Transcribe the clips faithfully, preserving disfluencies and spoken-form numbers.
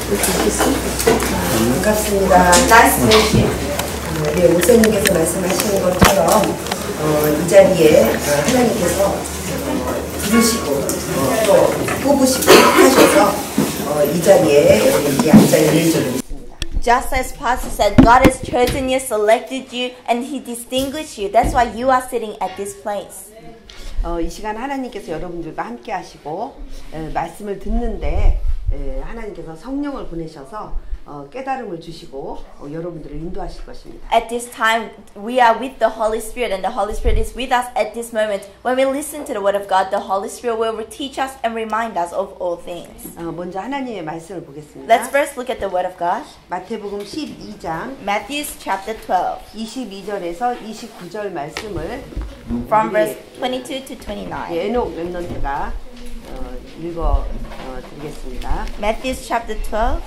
반갑습니다. Nice to meet you. 네, 목사님께서 말씀하시는 것처럼 어, 이 자리에 어, 하나님께서 어, 부르시고 어, 또 뽑으시고 하셔서 어, 이 자리에 이렇게 앉아 있는 줄. Just as Pastor said, God has chosen you, selected you, and He distinguished you. That's why you are sitting at this place. 어, 이 시간 하나님께서 여러분들과 함께 하시고 에, 말씀을 듣는데 에, 하나님께서 성령을 보내셔서 어, 깨달음을 주시고 어, 여러분들을 인도하실 것입니다. At this time, we are with the Holy Spirit, and the Holy Spirit is with us at this moment. When we listen to the Word of God, the Holy Spirit will teach us and remind us of all things. 어, 먼저 하나님의 말씀을 보겠습니다. Let's first look at the Word of God. 마태복음 십이 장 Matthew chapter twelve, 이십이 절에서 이십구 절 말씀을 from verse twenty-two to twenty-nine. 에녹 랩넌트가 어, 읽어 어, 드리겠습니다. Matthew chapter twelve.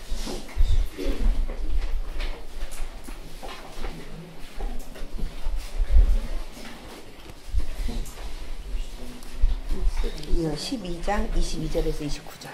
십이 장 이십이 절에서 이십구 절.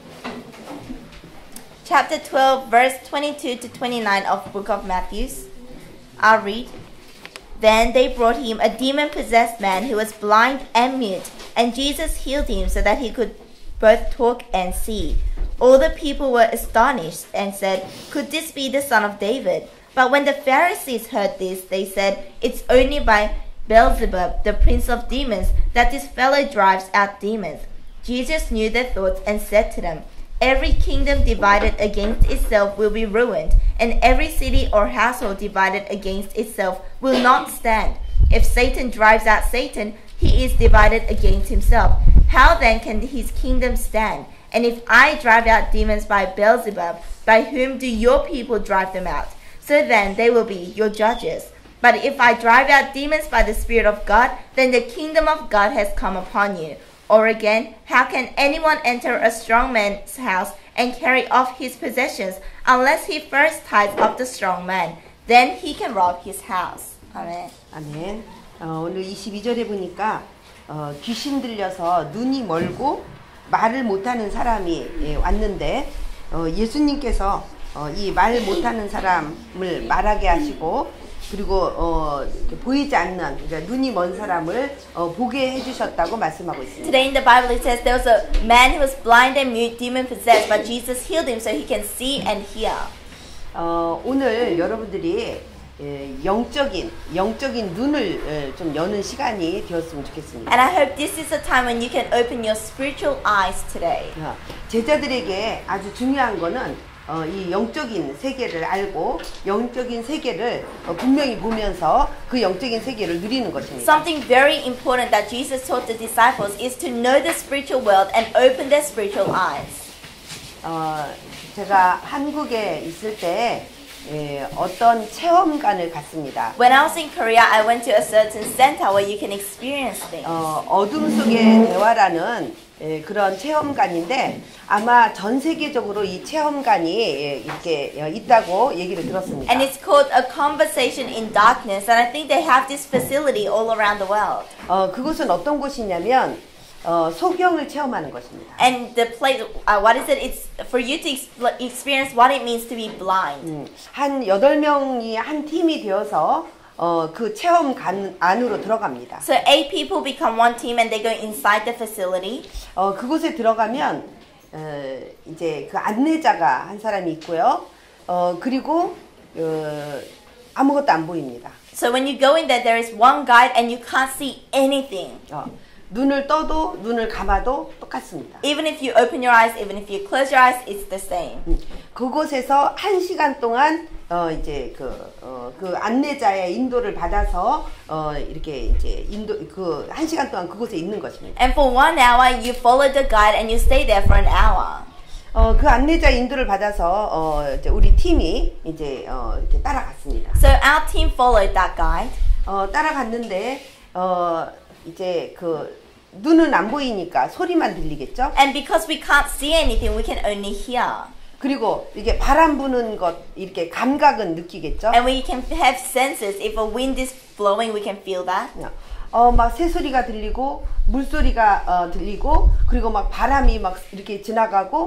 Chapter twelve, verse twenty-two to twenty-nine of the book of Matthew. I'll read. Then they brought him a demon-possessed man who was blind and mute, and Jesus healed him so that he could both talk and see. All the people were astonished and said, "Could this be the son of David?" But when the Pharisees heard this, they said, "It's only by Beelzebub, the prince of demons, that this fellow drives out demons." Jesus knew their thoughts and said to them, "Every kingdom divided against itself will be ruined, and every city or household divided against itself will not stand. If Satan drives out Satan, he is divided against himself. How then can his kingdom stand? And if I drive out demons by Beelzebub, by whom do your people drive them out? So then they will be your judges. But if I drive out demons by the Spirit of God, then the kingdom of God has come upon you. Or again, how can anyone enter a strong man's house and carry off his possessions unless he first ties up the strong man? Then he can rob his house." Amen. 아멘. 어, 오늘 이십이 절에 보니까 어, 귀신 들려서 눈이 멀고 말을 못하는 사람이 예, 왔는데 어, 예수님께서 어, 이 말 못하는 사람을 말하게 하시고 그리고 어, 보이지 않는 그러니까 눈이 먼 사람을 어, 보게 해주셨다고 말씀하고 있습니다. Today in the Bible it says there was a man who was blind and mute, demon possessed, but Jesus healed him so he can see and hear. 어, 오늘 여러분들이 예, 영적인 영적인 눈을 예, 좀 여는 시간이 되었으면 좋겠습니다. And I hope this is a time when you can open your spiritual eyes today. 어, 제자들에게 아주 중요한 거는 어, 이 영적인 세계를 알고 영적인 세계를 어, 분명히 보면서 그 영적인 세계를 누리는 것입니다. Something very important that Jesus taught the disciples is to know the spiritual world and open their spiritual eyes. 어, 제가 한국에 있을 때 예, 어떤 체험관을 갔습니다. When I was in Korea, I went to a certain center where you can experience things. 어, 어둠 속의 대화라는 예, 그런 체험관인데 아마 전 세계적으로 이 체험관이 예, 이렇게 어, 있다고 얘기를 들었습니다. And it's called a conversation in darkness, and I think they have this facility all around the world. 어, 그곳은 어떤 곳이냐면 어, 소경을 체험하는 것입니다. And the place, uh, what is it? It's for you to exp- experience what it means to be blind. 음, 한 여덟 명이 한 팀이 되어서 어, 그 체험관 안으로 들어갑니다. So eight people become one team and they go inside the facility. 어, 그곳에 들어가면 어, 이제 그 안내자가 한 사람이 있고요. 어, 그리고 어, 아무것도 안 보입니다. So when you go in there, there is one guide and you can't see anything. 어, 눈을 떠도 눈을 감아도 똑같습니다. Even if you open your eyes, even if you close your eyes, it's the same. 음, 그곳에서 한 시간 동안 어, 이제 그, 어, 그 안내자의 인도를 받아서 어, 이렇게 이제 인도 그 한 시간 동안 그곳에 있는 것입니다. And for one hour, you follow the guide and you stay there for an hour. 어, 그 안내자 인도를 받아서 어, 이제 우리 팀이 이제 어, 이렇게 따라갔습니다. So our team followed that guide. 어, 따라갔는데 어, 이제 그 눈은 안 보이니까 소리만 들리겠죠? And because we can't see anything, we can only hear. 그리고 이게 바람 부는 것 이렇게 감각은 느끼겠죠? And we can have senses. If a wind is blowing, we can feel that. 어, 막 새소리가 들리고 물소리가 어, 들리고 그리고 막 바람이 막 이렇게 지나가고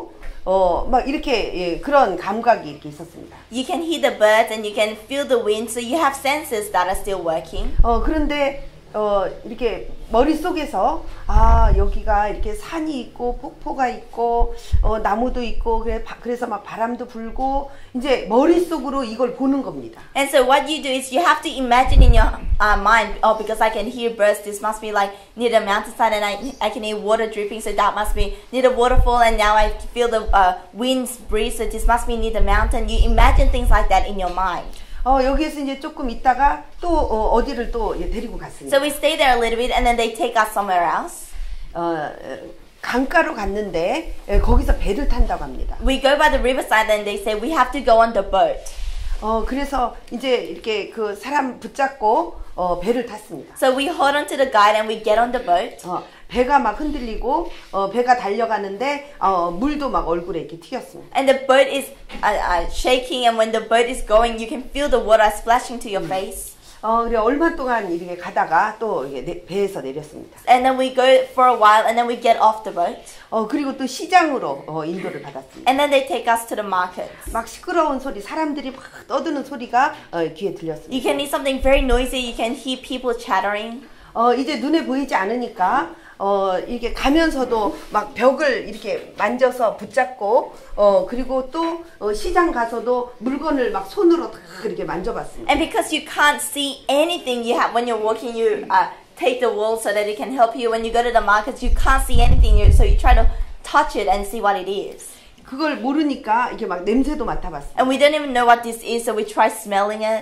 어, 막 이렇게 예, 그런 감각이 이렇게 있었습니다. You can hear the birds and you can feel the wind, so you have senses that are still working. 어, 그런데 어, 이렇게 머릿속에서 아, 여기가 이렇게 산이 있고 폭포가 있고 어, 나무도 있고 그래, 바, 그래서 막 바람도 불고 이제 머릿속으로 이걸 보는 겁니다. And so what you do is you have to imagine in your uh, mind, oh, because I can hear birds, this must be like near the mountainside, and I, I can hear water dripping, so that must be near the waterfall, and now I feel the uh, winds breeze, so this must be near the mountain. You imagine things like that in your mind. 어, 여기에서 이제 조금 있다가 또 어, 어디를 또 예, 데리고 갔습니다. So we stay there a little bit, and then they take us somewhere else. 어, 강가로 갔는데 예, 거기서 배를 탄다고 합니다. We go by the riverside, and they say we have to go on the boat. 어, 그래서 이제 이렇게 그 사람 붙잡고 어, 배를 탔습니다. So we hold on to the guide and we get on the boat. 어, 배가 막 흔들리고 어, 배가 달려가는데 어, 물도 막 얼굴에 이렇게 튀겼습니다. And the boat is uh, uh, shaking, and when the boat is going, you can feel the water splashing to your face. 어, 그래 얼마 동안 이렇게 가다가 또 이게 내, 배에서 내렸습니다. And then we go for a while, and then we get off the boat. 어, 그리고 또 시장으로 어, 인도를 받았습니다. And then they take us to the market. 막 시끄러운 소리, 사람들이 막 떠드는 소리가 어, 귀에 들렸습니다. You can hear something very noisy. You can hear people chattering. 어, 이제 눈에 보이지 않으니까 어, 이렇게 가면서도 막 벽을 이렇게 만져서 붙잡고 어, 그리고 또 어, 시장 가서도 물건을 막 손으로 다 이렇게 만져봤습니다. And because you can't see anything, you have when you're walking, you uh, take the wall so that it can help you. When you go to the markets, you can't see anything, you, so you try to touch it and see what it is. 그걸 모르니까 이렇게 막 냄새도 맡아봤습니다. And we don't even know what this is, so we try smelling it.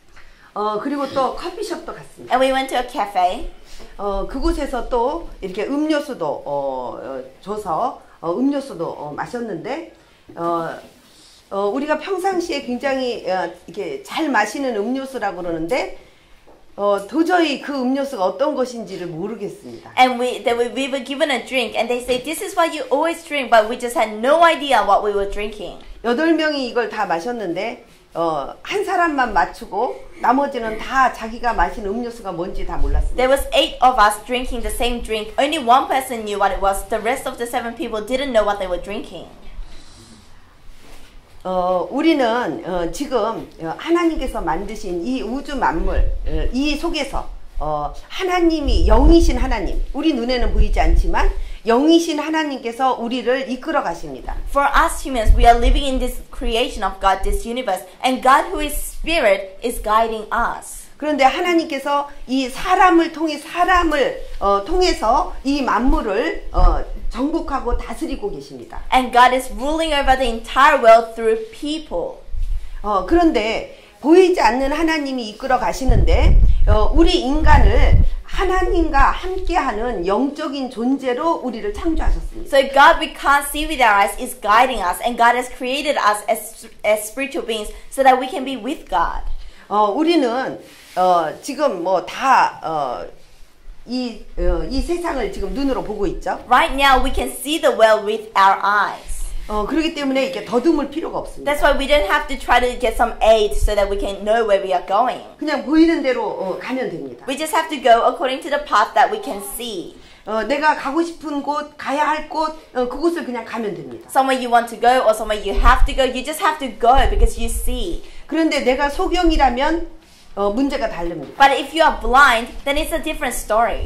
어, 그리고 또 커피숍도 갔습니다. And we went to a cafe. 어, 그곳에서 또 이렇게 음료수도 어, 어, 줘서 어, 음료수도 어, 마셨는데 어, 어, 우리가 평상시에 굉장히 어, 이렇게 잘 마시는 음료수라고 그러는데 어, 도저히 그 음료수가 어떤 것인지를 모르겠습니다. And we, they were, we were given a drink, and they say, this is what you always drink, but we just had no idea what we were drinking. 여덟 명이 이걸 다 마셨는데 어, 한 사람만 맞추고 나머지는 다 자기가 마신 음료수가 뭔지 다 몰랐습니다. There was eight of us drinking the same drink. Only one person knew what it was. The rest of the seven people didn't know what they were drinking. 어, 우리는 어, 지금 어, 하나님께서 만드신 이 우주 만물 어, 이 속에서 어, 하나님이 영이신 하나님, 우리 눈에는 보이지 않지만 영이신 하나님께서 우리를 이끌어 가십니다. For us humans, we are living in this creation of God, this universe, and God who is spirit is guiding us. 그런데 하나님께서 이 사람을 통해 사람을 어, 통해서 이 만물을 어, 정복하고 다스리고 계십니다. And God is ruling over the entire world through people. 어, 그런데 보이지 않는 하나님이 이끌어 가시는데 어, 우리 인간을 하나님과 함께하는 영적인 존재로 우리를 창조하셨습니다. So God we can't see with our eyes is guiding us, and God has created us as, as spiritual beings so that we can be with God. 어, 우리는 어, 지금 뭐 다 어, 이, 어, 이 세상을 지금 눈으로 보고 있죠. Right now we can see the world with our eyes. 어, 그렇기 때문에 이렇게 더듬을 필요가 없습니다. That's why we don't have to try to get some aid so that we can know where we are going. 그냥 보이는 대로 어, 가면 됩니다. We just have to go according to the path that we can see. 어, 내가 가고 싶은 곳, 가야 할 곳, 어, 그곳을 그냥 가면 됩니다. Somewhere you want to go or somewhere you have to go, you just have to go because you see. 그런데 내가 소경이라면 어, 문제가 다릅니다. But if you are blind, then it's a different story.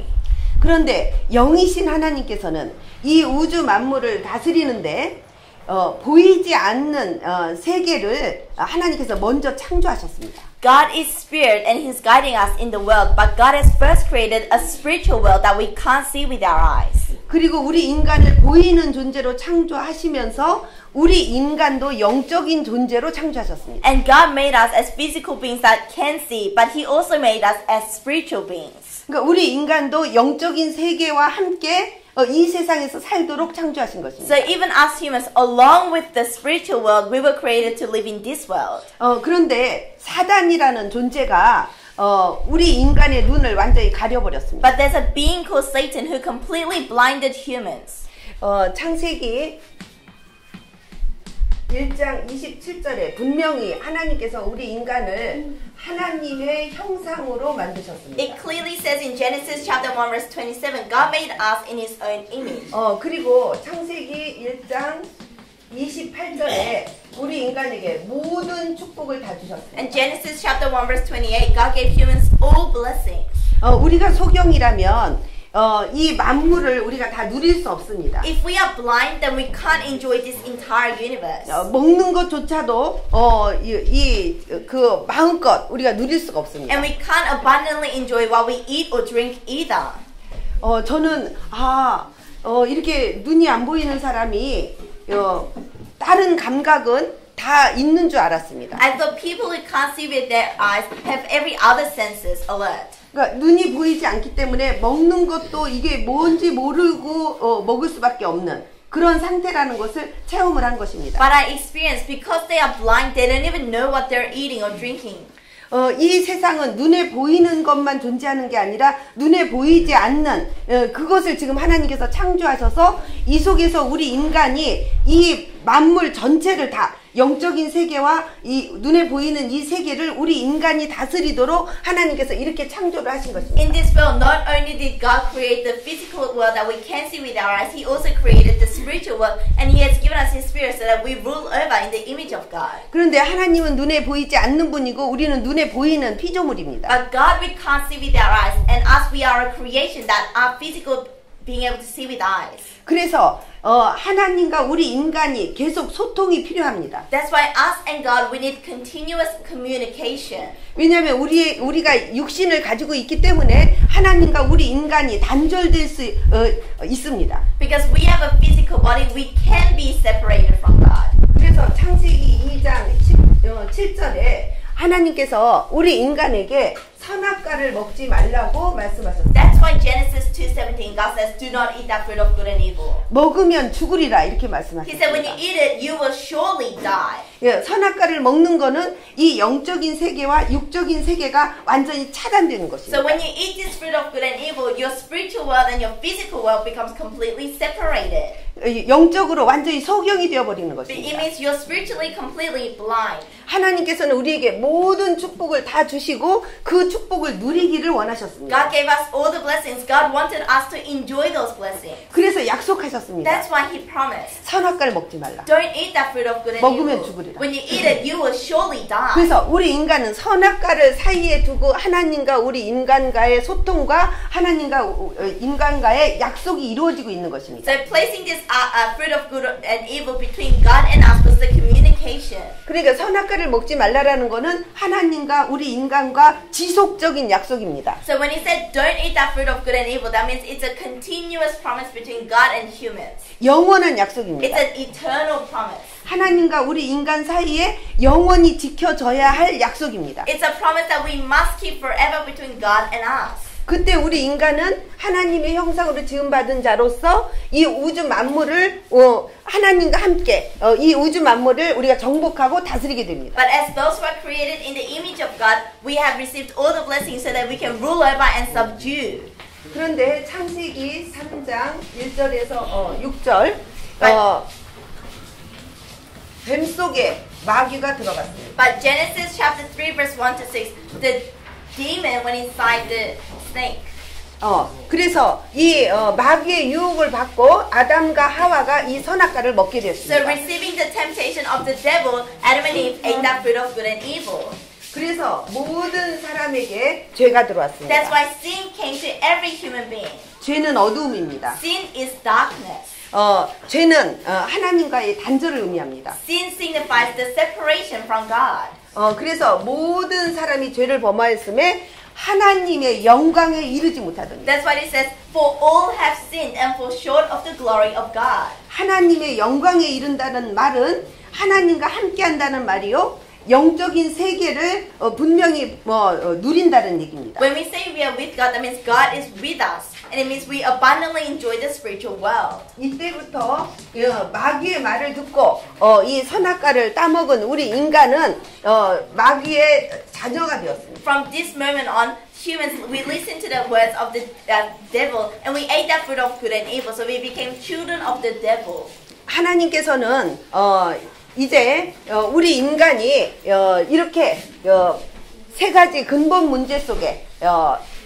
그런데 영이신 하나님께서는 이 우주 만물을 다스리는데 어, 보이지 않는 어, 세계를 하나님께서 먼저 창조하셨습니다. God is spirit and He's guiding us in the world, but God has first created a spiritual world that we can't see with our eyes. 그리고 우리 인간을 보이는 존재로 창조하시면서 우리 인간도 영적인 존재로 창조하셨습니다. And God made us as physical beings that can see, but He also made us as spiritual beings. 그러니까 우리 인간도 영적인 세계와 함께 어, 이 세상에서 살도록 창조하신 것입니다. So even us humans, along with the spiritual world, we were created to live in this world. 어, 그런데 사단이라는 존재가 어, 우리 인간의 눈을 완전히 가려버렸습니다. But there's a being called Satan who completely blinded humans. 어, 창세기 일 장 이십칠 절에 분명히 하나님께서 우리 인간을 하나님의 형상으로 만드셨습니다. It clearly says in Genesis chapter one verse twenty-seven, God made us in His own image. 어, 그리고 창세기 일 장 이십팔 절에 우리 인간에게 모든 축복을 다 주셨습니다. In Genesis chapter one verse twenty-eight, God gave humans all blessings. 어, 우리가 소경이라면 어, 이 만물을 우리가 다 누릴 수 없습니다. If we are blind, then we can't enjoy this entire universe. 어, 먹는 것조차도 어, 이 그 마음껏 우리가 누릴 수가 없습니다. And we can't abundantly enjoy what we eat or drink either. 어, 저는 아, 어, 이렇게 눈이 안 보이는 사람이 어, 다른 감각은 다 있는 줄 알았습니다. I thought people who can't see with their eyes have every other senses alert. 그러니까 눈이 보이지 않기 때문에 먹는 것도 이게 뭔지 모르고 어, 먹을 수밖에 없는 그런 상태라는 것을 체험을 한 것입니다. But I experienced because they are blind, they don't even know what they're eating or drinking. 어, 이 세상은 눈에 보이는 것만 존재하는 게 아니라 눈에 보이지 않는 어, 그것을 지금 하나님께서 창조하셔서 이 속에서 우리 인간이 이 만물 전체를 다 영적인 세계와 이 눈에 보이는 이 세계를 우리 인간이 다스리도록 하나님께서 이렇게 창조를 하신 것입니다. In this world, not only did God create the physical world that we can see with our eyes, He also created the spiritual world, and He has given us His Spirit so that we rule over in the image of God. 그런데 하나님은 눈에 보이지 않는 분이고 우리는 눈에 보이는 피조물입니다. But God, we can't see with our eyes, and us, we are a creation that are physical, being able to see with eyes. 그래서 어, 하나님과 우리 인간이 계속 소통이 필요합니다. That's why us and God, we need continuous communication. 왜냐하면 우리 우리가 육신을 가지고 있기 때문에 하나님과 우리 인간이 단절될 수 어, 있습니다. Because we have a physical body, we can be separated from God. 그래서 창세기 이 장 칠 절에 하나님께서 우리 인간에게 선악과를 먹지 말라고 말씀하셨어요. That's why Genesis two seventeen, God says, do not eat that fruit of good and evil. 먹으면 죽으리라 이렇게 He said, when you 말씀하셨습니다. eat it, you will surely die. 예, 선악과를 먹는 거는 이 영적인 세계와 육적인 세계가 완전히 차단되는 것입니다. So when you eat this fruit of good and evil, your spiritual world and your physical world becomes completely separated. 영적으로 완전히 소경이 되어버리는 It 것입니다. means you're spiritually completely blind. 하나님께서는 우리에게 모든 축복을 다 주시고 그 축복을 누리기를 원하셨습니다. God gave us all the blessings. God wanted us to enjoy those blessings. 그래서 약속하셨습니다. That's why He promised. 선악과를 먹지 말라. Don't eat that fruit of good and 먹으면 evil. 죽으리라. When you eat it, you will surely die. 그래서 우리 인간은 선악과를 사이에 두고 하나님과 우리 인간과의 소통과 하나님과 인간과의 약속이 이루어지고 있는 것입니다. So placing this uh, uh, fruit of good and evil between God and us was the communication. 그러니까 선악과를 먹지 말라라는 거는 하나님과 우리 인간과 지속적인 약속입니다. So when He said, don't eat that fruit of good and evil, that means it's a continuous promise between God and humans. 영원한 It's 약속입니다. an eternal promise. 하나님과 우리 인간 사이에 영원히 지켜져야 할 약속입니다. It's a promise that we must keep forever between God and us. 그때 우리 인간은 하나님의 형상으로 지음받은 자로서 이 우주 만물을 어, 하나님과 함께 어, 이 우주 만물을 우리가 정복하고 다스리게 됩니다. But as those who are created in the image of God, we have received all the blessings so that we can rule over and subdue. 그런데 창세기 삼 장 일 절에서 어, 육 절 어, 뱀 속에 마귀가 들어갔습니다. But Genesis chapter three verse one to six, the demon went inside the snake. 어, 그래서 이 어, 마귀의 유혹을 받고 아담과 하와가 이 선악과를 먹게 So 됐습니다. receiving the temptation of the devil, Adam and Eve ate that fruit of good and evil. 그래서 모든 사람에게 죄가 That's 들어왔습니다. why sin came to every human being. 죄는 어두움입니다. Sin is darkness. 어, 죄는 어, 하나님과의 단절을 의미합니다. Sin signifies the separation from God. 어, 그래서 모든 사람이 죄를 범하였음에 하나님의 영광에 이르지 못하더니 That's why it says, for all have sinned and fall short of the glory of God. 하나님의 영광에 이른다는 말은 하나님과 함께한다는 말이요 영적인 세계를 어, 분명히 뭐 어, 누린다는 얘기입니다. When we say we are with God, that means God is with us. And it means we abundantly enjoy the spiritual world. 이때부터 어, 마귀의 말을 듣고 어, 이 선악과를 따먹은 우리 인간은 어, 마귀의 자녀가 되었습니다. From this moment on, humans, we listened to the words of the uh, devil and we ate that fruit of good and evil. So we became children of the devil. 하나님께서는 어, 이제 어, 우리 인간이 어, 이렇게 어, 세 가지 근본 문제 속에 어,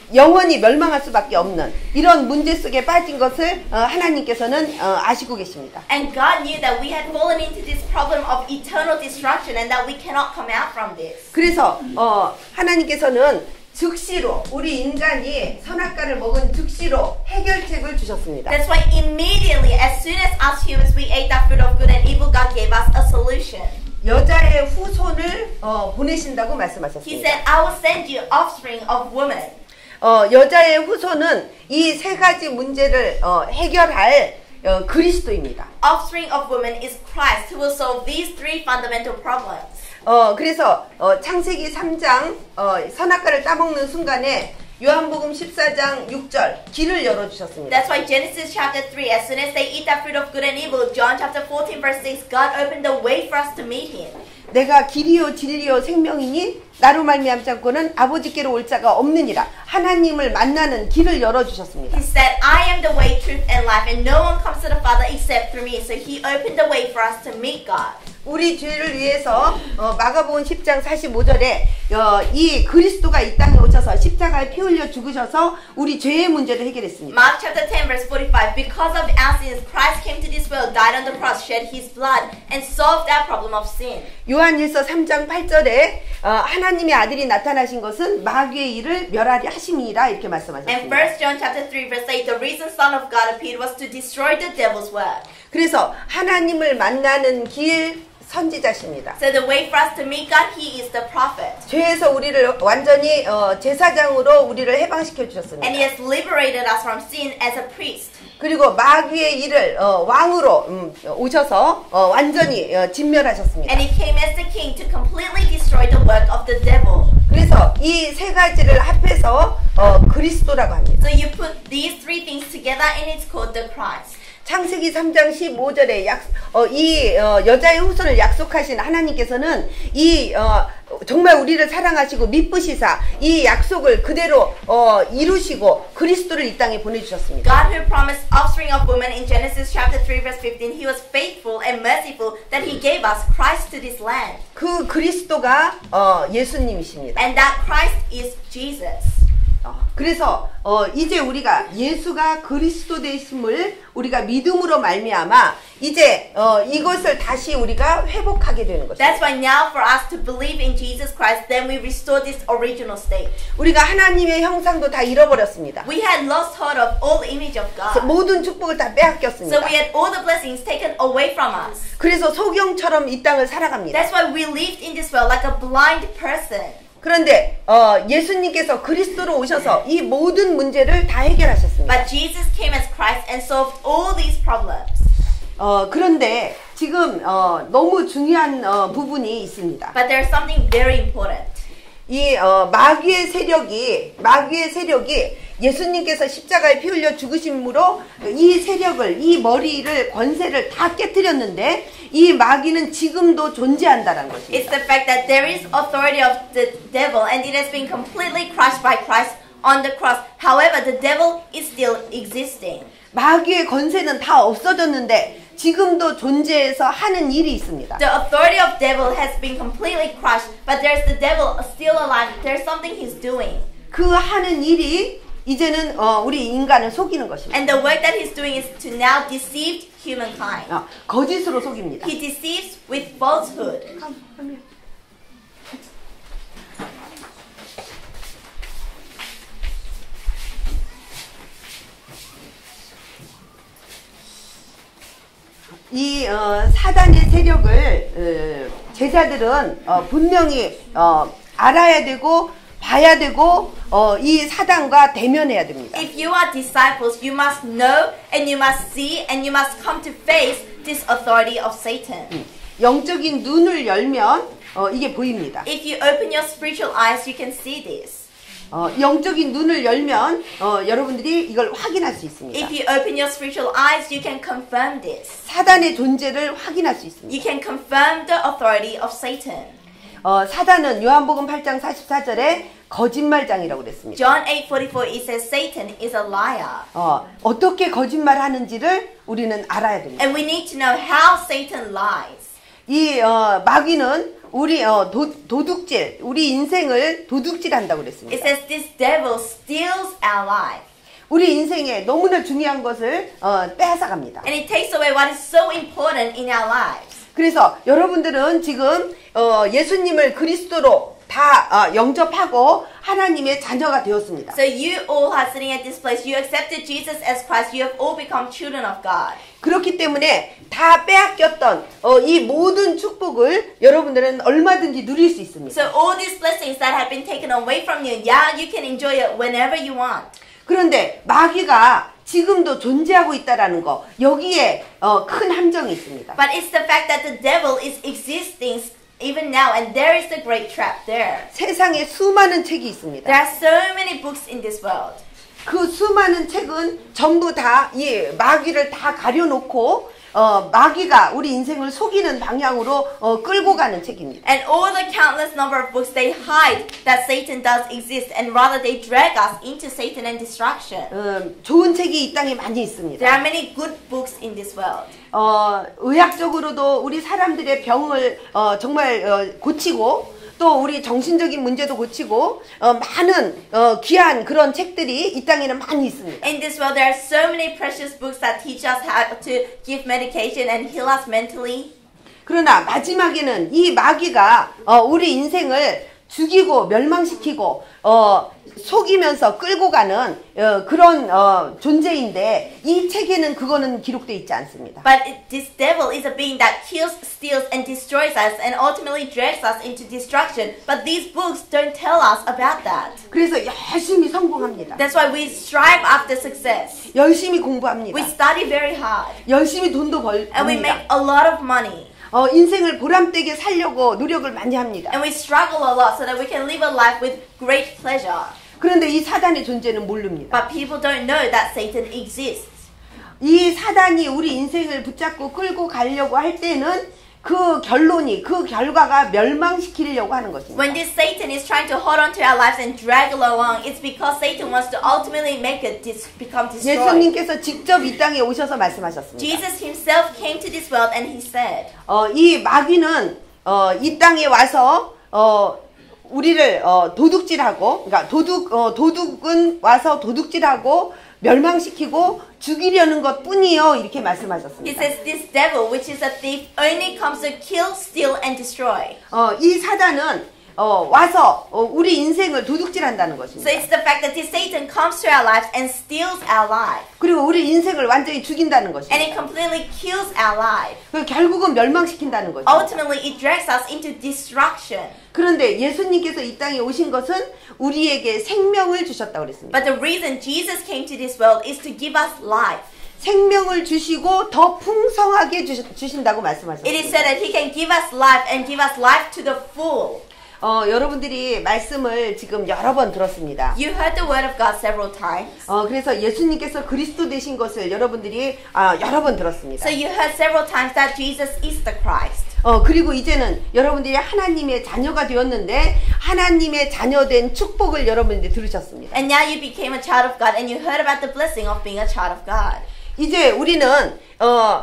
영원히 멸망할 수밖에 없는 이런 문제 속에 빠진 것을 어, 하나님께서는 어, 아시고 계십니다. And God knew that we had fallen into this problem of eternal destruction and that we cannot come out from this. 그래서 어, 하나님께서는 즉시로 우리 인간이 선악과를 먹은 즉시로 해결책을 주셨습니다. That's why immediately, as soon as us humans we ate that fruit of good and evil, God gave us a solution. 여자의 후손을 어, 보내신다고 He 말씀하셨습니다. said, I will send you offspring of woman. 어, 여자의 후손은 이 세 가지 문제를 어, 해결할 어, 그리스도입니다. Offspring of woman is Christ who will solve these three fundamental problems. 어, 그래서 어, 창세기 삼 장 어, 선악과를 따먹는 순간에 요한복음 십사 장 육 절 길을 열어주셨습니다. That's why Genesis chapter three, as soon as they eat that fruit of good and evil, John chapter fourteen verse six, God opened the way for us to meet Him. 내가 길이요 진리요 생명이니 나로 말미암지 않고는 아버지께로 올 자가 없느니라. 하나님을 만나는 길을 열어주셨습니다. He said, I am the way, truth, and life, and no one comes to the Father except through me. So He opened the way for us to meet God. 우리 죄를 위해서 어, 마가복음 십 장 사십오 절에 어, 이 그리스도가 이 땅에 오셔서 십자가에 피 흘려 죽으셔서 우리 죄의 문제를 해결했습니다. Mark chapter ten verse forty-five, because of our sins, Christ came to this world, died on the cross, shed His blood, and solved our problem of sin. 요한일서 삼 장 팔 절에 어, 하나님의 아들이 나타나신 것은 마귀의 일을 멸하려 하심이라 이렇게 And 말씀하셨습니다. First John chapter three verse eight, the reason Son of God appeared was to destroy the devil's work. 그래서 하나님을 만나는 길 선지자십니다. So the way for us to meet God, He is the prophet. 죄에서 우리를 완전히 어, 제사장으로 우리를 해방시켜 주셨습니다. And He has liberated us from sin as a priest. 그리고 마귀의 일을 어, 왕으로 음, 오셔서 어, 완전히 어, 진멸하셨습니다. And He came as the king to completely destroy the work of the devil. 그래서 이 세 가지를 합해서 어, 그리스도라고 합니다. So you put these three things together and it's called the Christ. 창세기 삼 장 십오 절에 약, 어, 이 어, 여자의 후손을 약속하신 하나님께서는 이 어, 정말 우리를 사랑하시고 미쁘시사 이 약속을 그대로 어, 이루시고 그리스도를 이 땅에 보내주셨습니다. God who promised offspring of woman in Genesis chapter three verse fifteen, He was faithful and merciful that He gave us Christ to this land. 그 그리스도가 어, 예수님이십니다. And that Christ is Jesus. 어, 그래서 어, 이제 우리가 예수가 그리스도 되심을 우리가 믿음으로 말미암아 이제 어, 이것을 다시 우리가 회복하게 되는 것입니다. That's why now for us to believe in Jesus Christ, then we restore this original state. 우리가 하나님의 형상도 다 잃어버렸습니다. We had lost hold of all image of God. 모든 축복을 다 So 빼앗겼습니다. we had all the blessings taken away from us. 그래서 소경처럼 이 땅을 살아갑니다. That's why we lived in this world like a blind person. 그런데 어, 예수님께서 그리스도로 오셔서 이 모든 문제를 다 해결하셨습니다. But Jesus came as Christ and solved all these problems. 어, 그런데 지금 어, 너무 중요한 어, 부분이 있습니다. But there's something very important. 이 어, 마귀의 세력이 마귀의 세력이 예수님께서 십자가에 피 흘려 죽으심으로 이 세력을 이 머리를 권세를 다 깨뜨렸는데 이 마귀는 지금도 존재한다는 It's 것입니다. the fact that there is authority of the devil and it has been completely crushed by Christ on the cross. However, the devil is still existing. 마귀의 권세는 다 없어졌는데 지금도 존재해서 하는 일이 있습니다. The authority of devil has been completely crushed, but there's the devil still alive. There's something he's doing. 그 하는 일이 이제는 어, 우리 인간을 속이는 것입니다. And the work that he's doing is to now deceive humankind. 어, 거짓으로 속입니다. He deceives with falsehood. 이 어, 사단의 세력을 어, 제자들은 어, 분명히 어, 알아야 되고 봐야 되고 어, 이 사단과 대면해야 됩니다. If you are disciples, you must know and you must see and you must come to face this authority of Satan. 영적인 눈을 열면 어, 이게 보입니다. If you open your spiritual eyes, you can see this. 어, 영적인 눈을 열면 어, 여러분들이 이걸 확인할 수 있습니다. If you open your spiritual eyes, you can confirm this. 사단의 존재를 확인할 수 있습니다. You can confirm the authority of Satan. 어, 사단은 요한복음 팔 장 사십사 절에 거짓말장이라고 그랬습니다. John eight forty-four, it says Satan is a liar. 어, 어떻게 거짓말하는지를 우리는 알아야 됩니다. And we need to know how Satan lies. 이 어, 마귀는 우리 어, 도, 도둑질, 우리 인생을 도둑질한다고 It 그랬습니다. says this devil steals our life. 우리 인생에 너무나 중요한 것을 어, 빼앗아갑니다. And it takes away what is so important in our lives. 그래서 여러분들은 지금 어, 예수님을 그리스도로 다 어, 영접하고 하나님의 자녀가 되었습니다. So you all are sitting at this place. You accepted Jesus as Christ. You have all become children of God. 그렇기 때문에 다 빼앗겼던 어, 이 모든 축복을 여러분들은 얼마든지 누릴 수 있습니다. So all these blessings that have been taken away from you, yeah, you can enjoy it whenever you want. 그런데 마귀가 지금도 존재하고 있다라는 거 여기에 어, 큰 함정이 있습니다. But it's the fact that the devil is existing even now, and there is the great trap there. 세상에 수많은 책이 있습니다. There are so many books in this world. 그 수많은 책은 전부 다 이 마귀를 다 가려놓고 어, 마귀가 우리 인생을 속이는 방향으로 어, 끌고 가는 책입니다. And all the countless number of books, they hide that Satan does exist, and rather they drag us into Satan and destruction. 어, 좋은 책이 이 땅에 많이 있습니다. There are many good books in this world. 어, 의학적으로도 우리 사람들의 병을 어, 정말 어, 고치고 또 우리 정신적인 문제도 고치고 어, 많은 어, 귀한 그런 책들이 이 땅에는 많이 있습니다. In this world, there are so many precious books that teach us how to give medication and heal us mentally. 그러나 마지막에는 이 마귀가 어, 우리 인생을 죽이고 멸망시키고 어, 속이면서 끌고 가는 어, 그런 어, 존재인데 이 책에는 그거는 기록되어 있지 않습니다. But it, this devil is a being that kills, steals, and destroys us, and ultimately drags us into destruction. But these books don't tell us about that. 그래서 열심히 성공합니다. That's why we strive after success. 열심히 공부합니다. We study very hard, 열심히 돈도 벌, and we 벌니다. make a lot of money. 어, 인생을 보람되게 살려고 노력을 많이 합니다. And we struggle a lot so that we can live a life with great pleasure. 그런데 이 사단의 존재는 모릅니다. But people don't know that Satan exists. 이 사단이 우리 인생을 붙잡고 끌고 가려고 할 때는 그 결론이, 그 결과가 멸망시키려고 하는 것입니다. When this Satan is trying to hold on to our lives and drag along, it's because Satan wants to ultimately make it dis- become destroyed. 예수님께서 직접 이 땅에 오셔서 말씀하셨습니다. Jesus himself came to this world and he said, 어, 이 마귀는 어, 이 땅에 와서 어, 우리를 어, 도둑질하고, 그러니까 도둑 어, 도둑은 와서 도둑질하고 멸망시키고 죽이려는 것뿐이요 이렇게 he 말씀하셨습니다. says, this devil, which is a thief, only comes to kill, steal, and destroy. 어, 이 사단은 어, 와서 어, 우리 인생을 도둑질한다는 So 것입니다. it's the fact that this Satan comes to our lives and steals our life. 그리고 우리 인생을 완전히 죽인다는 And 것입니다. it completely kills our life. 그 결국은 멸망시킨다는 것입니다. Ultimately, it drags us into destruction. 그런데 예수님께서 이 땅에 오신 것은 우리에게 생명을 주셨다고 그랬습니다. But the reason Jesus came to this world is to give us life. 생명을 주시고 더 풍성하게 주시, 주신다고 It is 말씀하셨습니다. said that he can give us life and give us life to the full. 어, 여러분들이 말씀을 지금 여러 번 들었습니다. You heard the word of God several times. 어, 그래서 예수님께서 그리스도 되신 것을 여러분들이 아, 여러 번 들었습니다. So you heard several times that Jesus is the Christ. 어, 그리고 이제는 여러분들이 하나님의 자녀가 되었는데 하나님의 자녀된 축복을 여러분들이 들으셨습니다. And now you became a child of God and you heard about the blessing of being a child of God. 이제 우리는 어,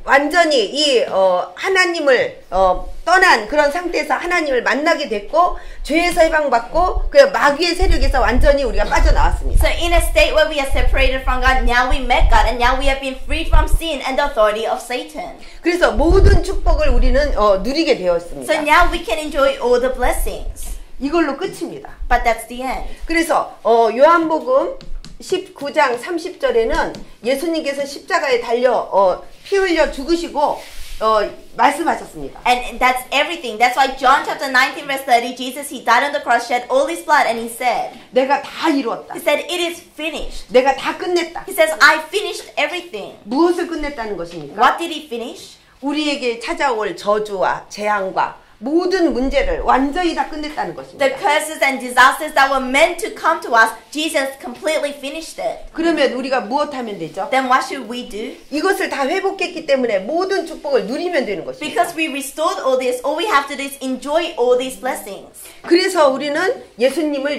완전히 이 어, 하나님을 어, 떠난 그런 상태에서 하나님을 만나게 됐고 죄에서 해방받고 그 마귀의 세력에서 완전히 우리가 빠져나왔습니다. So in a state where we are separated from God, now we met God and now we have been freed from sin and the authority of Satan. 그래서 모든 축복을 우리는 어, 누리게 되었습니다. So now we can enjoy all the blessings. 이걸로 끝입니다. But that's the end. 그래서 어, 요한복음 십구 장 삼십 절에는 예수님께서 십자가에 달려 어, 피 흘려 죽으시고 어, 말씀하셨습니다. And that's everything. That's why John chapter nineteen verse thirty, Jesus, he died on the cross, shed all his blood, and he said, 내가 다 이루었다. he said, it is finished. 내가 다 끝냈다. He says, I finished everything. 무엇을 끝냈다는 것입니까? What did he finish? 우리에게 찾아올 저주와 재앙과 모든 문제를 완전히 다 끝냈다는 것입니다. The curses and disasters that were meant to come to us, Jesus completely finished it. 그러면 우리가 무엇하면 되죠? Then what should we do? 이것을 다 회복했기 때문에 모든 축복을 누리면 되는 것입니다. Because we restored all this, all we have to do is enjoy all these blessings. 그래서 우리는 예수님을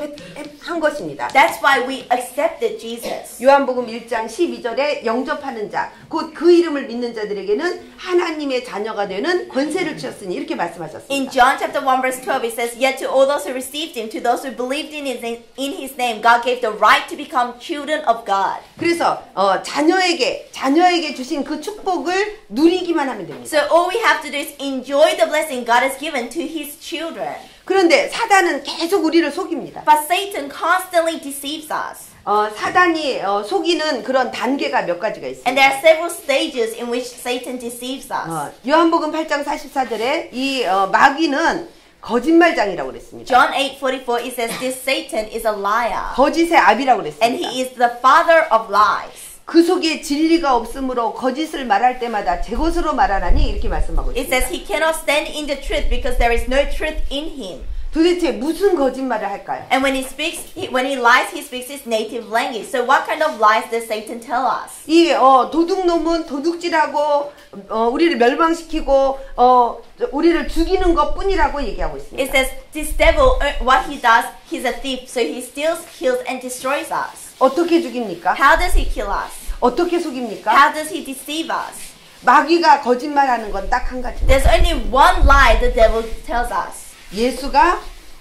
영접한 것입니다. That's why we accepted Jesus. 요한복음 일 장 십이 절에 영접하는 자, 곧 그 이름을 믿는 자들에게는 하나님의 자녀가 되는 권세를 주셨으니 이렇게 말씀하셨습니다. 말씀하셨습니다. In John chapter one verse twelve it says, Yet to all those who received him, to those who believed in his, in his name, God gave the right to become children of God. 그래서 어, 자녀에게 자녀에게 주신 그 축복을 누리기만 하면 됩니다. So all we have to do is enjoy the blessing God has given to his children. 그런데 사단은 계속 우리를 속입니다. But Satan constantly deceives us. 어, 사단이 어, 속이는 그런 단계가 몇 가지가 있습니다. And there are several stages in which Satan deceives us. 어, 요한복음 팔 장 사십사 절에 이 어, 마귀는 거짓말장이라고 그랬습니다. John eight forty-four it says, This Satan is a liar. 거짓의 아비라고 And 그랬습니다. he is the father of lies. 그 속에 진리가 없으므로 거짓을 말할 때마다 제 것으로 말하나니 이렇게 말씀하고 It 있습니다. says he cannot stand in the truth because there is no truth in him. 도대체 무슨 거짓말을 할까요? And when he speaks, he, when he lies, he speaks his native language. So what kind of lies does Satan tell us? 이 어, 도둑놈은 도둑질하고 어, 우리를 멸망시키고 어, 우리를 죽이는 것뿐이라고 얘기하고 있습니다. It says this devil, uh, what he does, he's a thief. So he steals, kills, and destroys us. 어떻게 죽입니까? How does he kill us? 어떻게 속입니까? How does he deceive us? 마귀가 거짓말하는 건 딱 한 가지입니다. There's only one lie the devil tells us. 예수가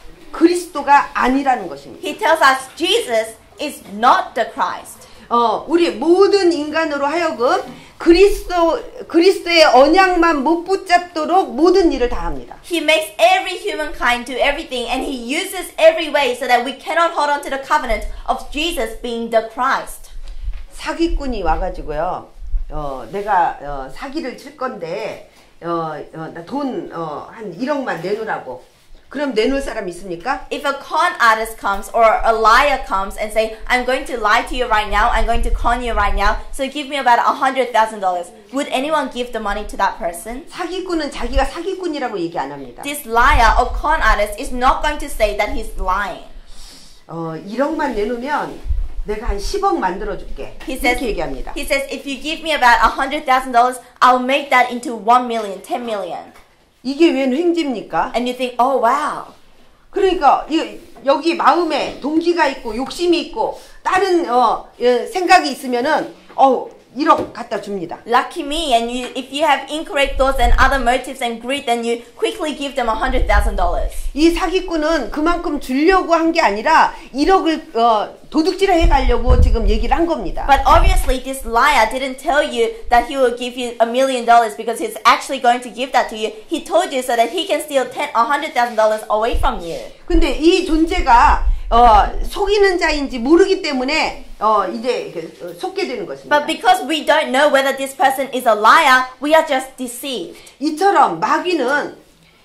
그리스도가 아니라는 것입니다. He tells us Jesus is not the Christ. 어, 우리 모든 인간으로 하여금 그리스도 그리스도의 언약만 못 붙잡도록 모든 일을 다 합니다. He makes every humankind do everything, and he uses every way so that we cannot hold on to the covenant of Jesus being the Christ. 사기꾼이 와가지고요. 어, 내가 어, 사기를 칠 건데 어, 어, 나 돈 어, 한 일억만 내놓으라고. 그럼 내놓을 사람 있습니까? If a con artist comes or a liar comes and say, I'm going to lie to you right now, I'm going to con you right now, so give me about a hundred thousand dollars. Would anyone give the money to that person? 사기꾼은 자기가 사기꾼이라고 얘기 안 합니다. This liar or con artist is not going to say that he's lying. 어, 일억만 내놓으면 내가 한 십억 만들어줄게. He says, 이렇게 얘기합니다. he says, if you give me about a hundred thousand dollars, I'll make that into one million, ten million. 이게 웬 횡재입니까? And you think, oh wow. 그러니까 이, 여기 마음에 동기가 있고 욕심이 있고 다른 어, 예, 생각이 있으면은 어 일억 갖다 줍니다. Lucky me, and you, if you have incorrect thoughts and other motives and greed, then you quickly give them a hundred thousand dollars. 이 사기꾼은 그만큼 주려고 한 게 아니라 일억을 어, 도둑질을 해가려고 지금 얘기를 한 겁니다. But obviously, this liar didn't tell you that he will give you a million dollars because he's actually going to give that to you. He told you so that he can steal ten, a hundred thousand dollars away from you. 근데 이 존재가 어, 속이는 자인지 모르기 때문에 어, 이제 속게 되는 것입니다. But because we don't know whether this person is a liar, we are just deceived. 이처럼 마귀는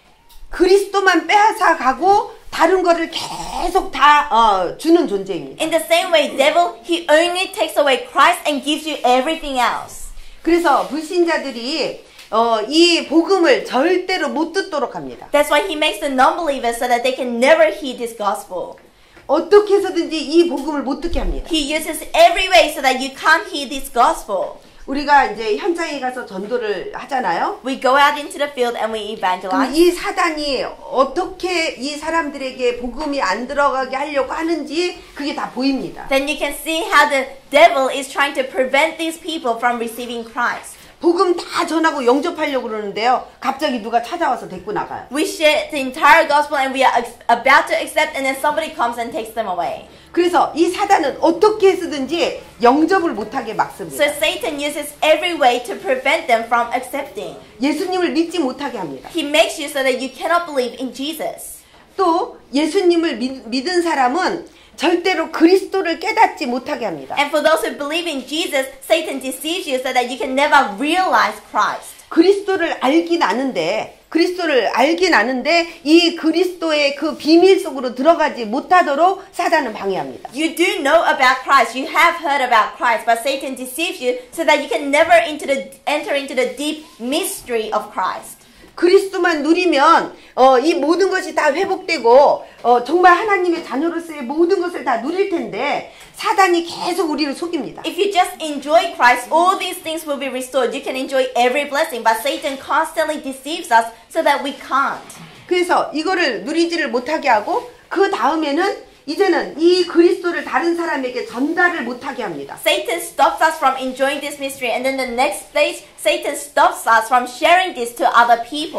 그리스도만 빼앗아 가고 다른 거를 계속 다 어, 주는 존재입니다. In the same way, devil, he only takes away Christ and gives you everything else. 그래서 불신자들이 어, 이 복음을 절대로 못 듣도록 합니다. That's why he makes the non-believers so that they can never hear this gospel. 어떻게 해서든지 이 복음을 못 듣게 합니다. He uses every way so that you can't hear this gospel. 우리가 이제 현장에 가서 전도를 하잖아요. We go out into the field and we 그럼 evangelize. 이 사단이 어떻게 이 사람들에게 복음이 안 들어가게 하려고 하는지 그게 다 보입니다. Then you can see how the devil is trying to prevent these people from receiving Christ. 복음 다 전하고 영접하려고 그러는데요. 갑자기 누가 찾아와서 데리고 나가요. We share the entire gospel and we are ex- about to accept, and then somebody comes and takes them away. 그래서 이 사단은 어떻게 해서든지 영접을 못하게 막습니다. So Satan uses every way to prevent them from accepting. 예수님을 믿지 못하게 합니다. He makes you so that you cannot believe in Jesus. 또 예수님을 믿, 믿은 사람은 절대로 그리스도를 깨닫지 못하게 합니다. And for those who believe in Jesus, Satan deceives you so that you can never realize Christ. 그리스도를 알긴 아는데 그리스도를 알긴 아는데 이 그리스도의 그 비밀 속으로 들어가지 못하도록 사단은 방해합니다. You do know about Christ. You have heard about Christ, but Satan deceives you so that you can never into the, enter into the deep mystery of Christ. 그리스도만 누리면 어, 이 모든 것이 다 회복되고 어, 정말 하나님의 자녀로서의 모든 것을 다 누릴 텐데 사단이 계속 우리를 속입니다. If you just enjoy Christ, all these things will be restored. You can enjoy every blessing, but Satan constantly deceives us so that we can't. 그래서 이거를 누리지를 못하게 하고 그 다음에는 이제는 이 그리스도를 다른 사람에게 전달을 못하게 합니다. Satan stops us from enjoying this mystery, and then the next stage, Satan stops us from sharing this to other people.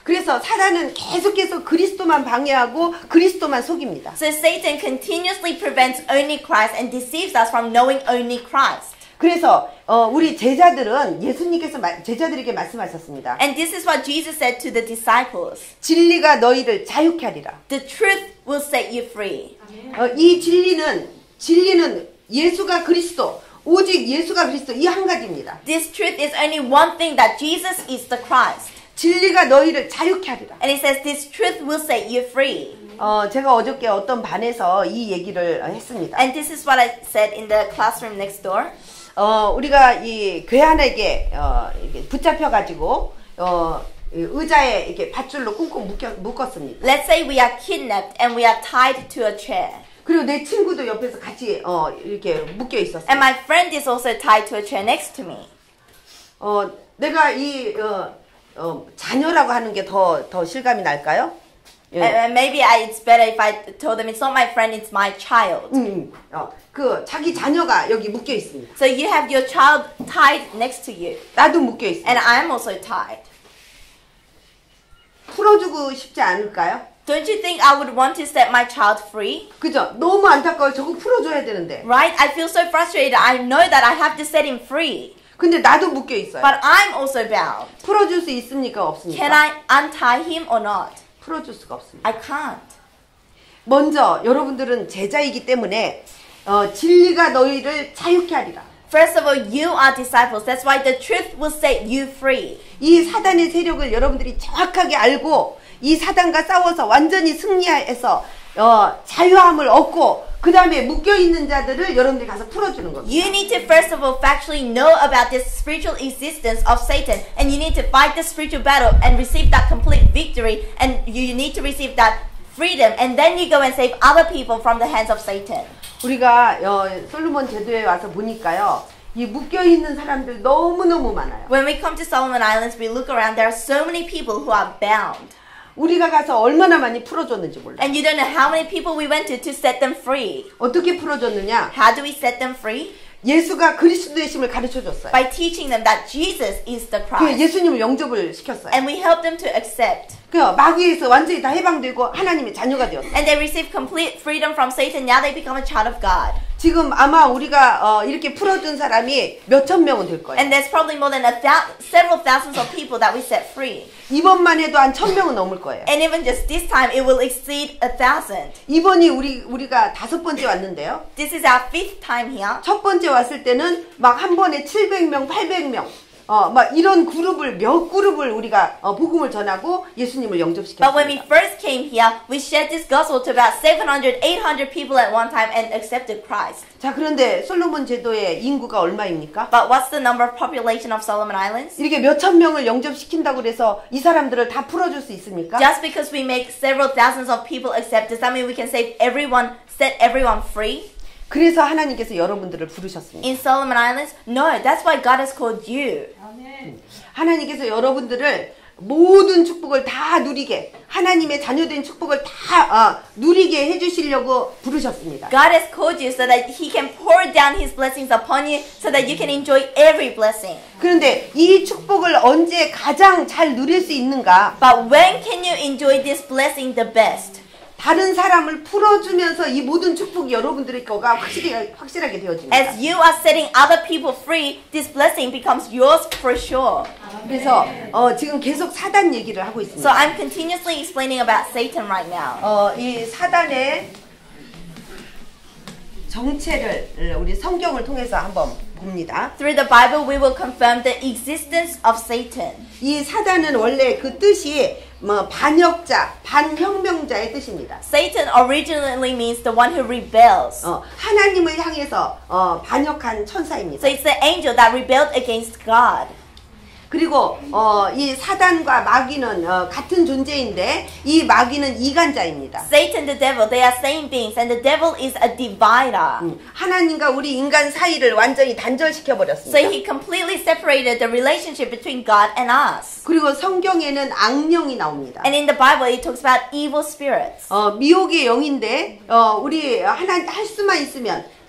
그래서 사단은 계속해서 그리스도만 방해하고 그리스도만 속입니다. So Satan continuously prevents only Christ and deceives us from knowing only Christ. 그래서 어, 우리 제자들은 예수님께서 마, 제자들에게 말씀하셨습니다. And this is what Jesus said to the disciples. 진리가 너희를 자유케 하리라. The truth will set you free. 어, 이 진리는 진리는 예수가 그리스도, 오직 예수가 그리스도 이 한 가지입니다. This truth is only one thing, that Jesus is the Christ. 진리가 너희를 자유케 하리라. And it says this truth will set you free. 어, 제가 어저께 어떤 반에서 이 얘기를 했습니다. And this is what I said in the classroom next door. 어, 우리가 이 괴한에게 어, 이렇게 붙잡혀 가지고 어, 의자에 이렇게 밧줄로 꽁꽁 묶여, 묶었습니다. Let's say we are kidnapped and we are tied to a chair. 그리고 내 친구도 옆에서 같이 어, 이렇게 묶여 있었어요. And my friend is also tied to a chair next to me. 어, 내가 이 어, 어, 자녀라고 하는 게 더 더 실감이 날까요? 예. And, and maybe I, it's better if I told them it's not my friend, it's my child. 음, 어, 그 자기 자녀가 여기 묶여 있습니다. So you have your child tied next to you. 나도 묶여 있습니다. And I'm also tied. 풀어주고 싶지 않을까요? Don't you think I would want to set my child free? 그죠? 너무 안타까워. 저거 풀어줘야 되는데. Right? I feel so frustrated. I know that I have to set him free. 근데 나도 묶여 있어요. But I'm also bound. 풀어줄 수 있습니까? 없습니까? Can I untie him or not? 풀어줄 수가 없습니다. I can't. 먼저 여러분들은 제자이기 때문에 어, 진리가 너희를 자유케 하리라. First of all, you are disciples. That's why the truth will set you free. 이 사단의 세력을 여러분들이 정확하게 알고 이 사단과 싸워서 완전히 승리해서 어, 자유함을 얻고 그 다음에 묶여있는 자들을 여러분들이 가서 풀어주는 겁니다. You need to first of all factually know about this spiritual existence of Satan, and you need to fight the spiritual battle and receive that complete victory, and you need to receive that freedom, and then you go and save other people from the hands of Satan. 우리가 어, 솔로몬 제도에 와서 보니까요, 이 묶여있는 사람들 너무너무 많아요. When we come to Solomon Islands, we look around, there are so many people who are bound. 우리가 가서 얼마나 많이 풀어줬는지 몰라요. And you don't know how many people we went to to set them free. 어떻게 풀어줬느냐? How do we set them free? 예수가 그리스도의 심을 가르쳐줬어요. By teaching them that Jesus is the 그 Christ. 예수님을 영접을 시켰어요. And we help them to accept. 그 마귀에서 완전히 다 해방되고 하나님의 자녀가 되었어요. And they receive complete freedom from Satan. Now they become a child of God. 지금 아마 우리가 어, 이렇게 풀어준 사람이 몇천 명은 될 거예요. And there's probably more than a thou- several thousands of people that we set free. 이번만 해도 한 천 명은 넘을 거예요. And even just this time, it will exceed a thousand. 이번이 우리 우리가 다섯 번째 왔는데요. This is our fifth time here. 첫 번째 왔을 때는 막 한 번에 칠백 명, 팔백 명, 어, 막 이런 그룹을 몇 그룹을 우리가 어, 복음을 전하고 예수님을 But when we 영접시켰습니다. first came here, we shared this gospel to about seven hundred, eight hundred people at one time and accepted Christ. 자, 그런데 솔로몬 제도의 인구가 얼마입니까? But what's the number of population of Solomon Islands? 이렇게 몇천 명을 영접시킨다고 그래서 이 사람들을 다 풀어줄 수 있습니까? Just because we make several thousands of people accept, does that mean we can save everyone, set everyone free? 그래서 하나님께서 여러분들을 부르셨습니다. In Solomon Islands? No, that's why God has called you. 하나님께서 여러분들을 모든 축복을 다 누리게, 하나님의 자녀된 축복을 다 어, 누리게 해주시려고 부르셨습니다. God has called you so that He can pour down His blessings upon you so that you can enjoy every blessing. 그런데 이 축복을 언제 가장 잘 누릴 수 있는가? But when can you enjoy this blessing the best? 다른 사람을 풀어주면서 이 모든 축복이 여러분들의 거가 확실히, 확실하게 되어집니다. As you are setting other people free, this blessing becomes yours for sure. 그래서 어, 지금 계속 사단 얘기를 하고 있습니다. So I'm continuously explaining about Satan right now. 어, 이 사단의 정체를 우리 성경을 통해서 한번 봅니다. Through the Bible, we will confirm the existence of Satan. 이 사단은 원래 그 뜻이 뭐 반역자, 반혁명자의 뜻입니다. Satan originally means the one who rebels. 어, 하나님을 향해서 어, 반역한 천사입니다. So it's the angel that rebelled against God. 그리고 어, 이 사단과 마귀는 어, 같은 존재인데 이 마귀는 이간자입니다. Satan, the devil, they are same beings, and the devil is a divider. 음, 하나님과 우리 인간 사이를 완전히 단절시켜 So 버렸습니다. he completely separated the relationship between God and us. 그리고 성경에는 악령이 나옵니다. And in the Bible, it talks about evil spirits. 어, 미혹의 영인데 어, 우리 하나 할 수만 있으면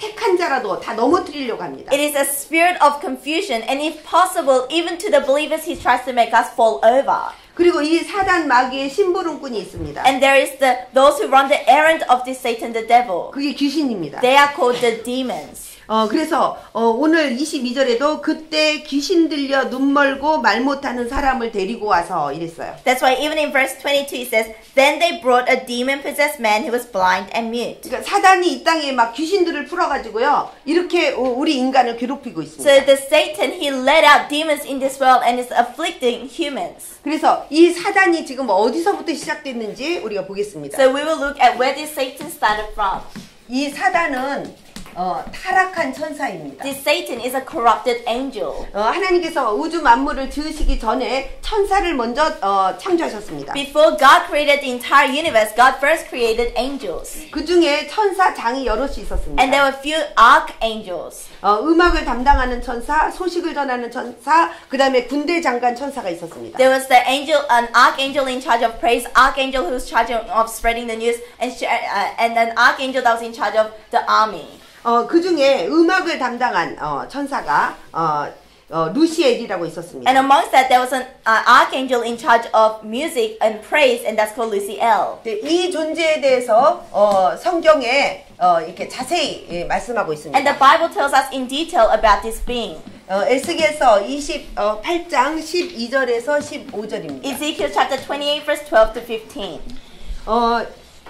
택한 자라도 다 넘어뜨리려고 합니다. It is a spirit of confusion, and if possible, even to the believers, he tries to make us fall over. 그리고 이 사단 마귀의 심부름꾼이 있습니다. And there is the those who run the errand of this Satan, the devil. 그게 귀신입니다. They are called the demons. 어 그래서 어, 오늘 이십이 절에도 그때 귀신 들려 눈 멀고 말 못하는 사람을 데리고 와서 이랬어요. That's why even in verse twenty-two it says, Then they brought a demon-possessed man who was blind and mute. 그러니까 사단이 이 땅에 막 귀신들을 풀어가지고요 이렇게 우리 인간을 괴롭히고 있습니다. So the Satan, he let out demons in this world and is afflicting humans. 그래서 이 사단이 지금 어디서부터 시작됐는지 우리가 보겠습니다. So we will look at where this Satan started from. 이 사단은 어, 타락한 천사입니다. This Satan is a corrupted angel. 어, 하나님께서 우주 만물을 지으시기 전에 천사를 먼저 어, 창조하셨습니다. Before God created the entire universe, God first created angels. 그 중에 천사장이 여럿이 있었습니다. And there were few archangels. 어, 음악을 담당하는 천사, 소식을 전하는 천사, 그 다음에 군대 장관 천사가 있었습니다. There was the angel, an archangel in charge of praise, archangel who was charge of spreading the news, and sh- uh, and an archangel that was in charge of the army. 어, 그 중에 음악을 담당한 어, 천사가 어, 어, 루시엘이라고 있었습니다. And amongst that, there was an uh, archangel in charge of music and praise, and that's called Luciel. 네, 이 존재에 대해서 어, 성경에 어, 이렇게 자세히 예, 말씀하고 있습니다. And the Bible tells us in detail about this being. 어, 에스겔서 이십팔 장 십이 절에서 십오 절입니다. Ezekiel chapter twenty-eight, verse twelve to fifteen. 어,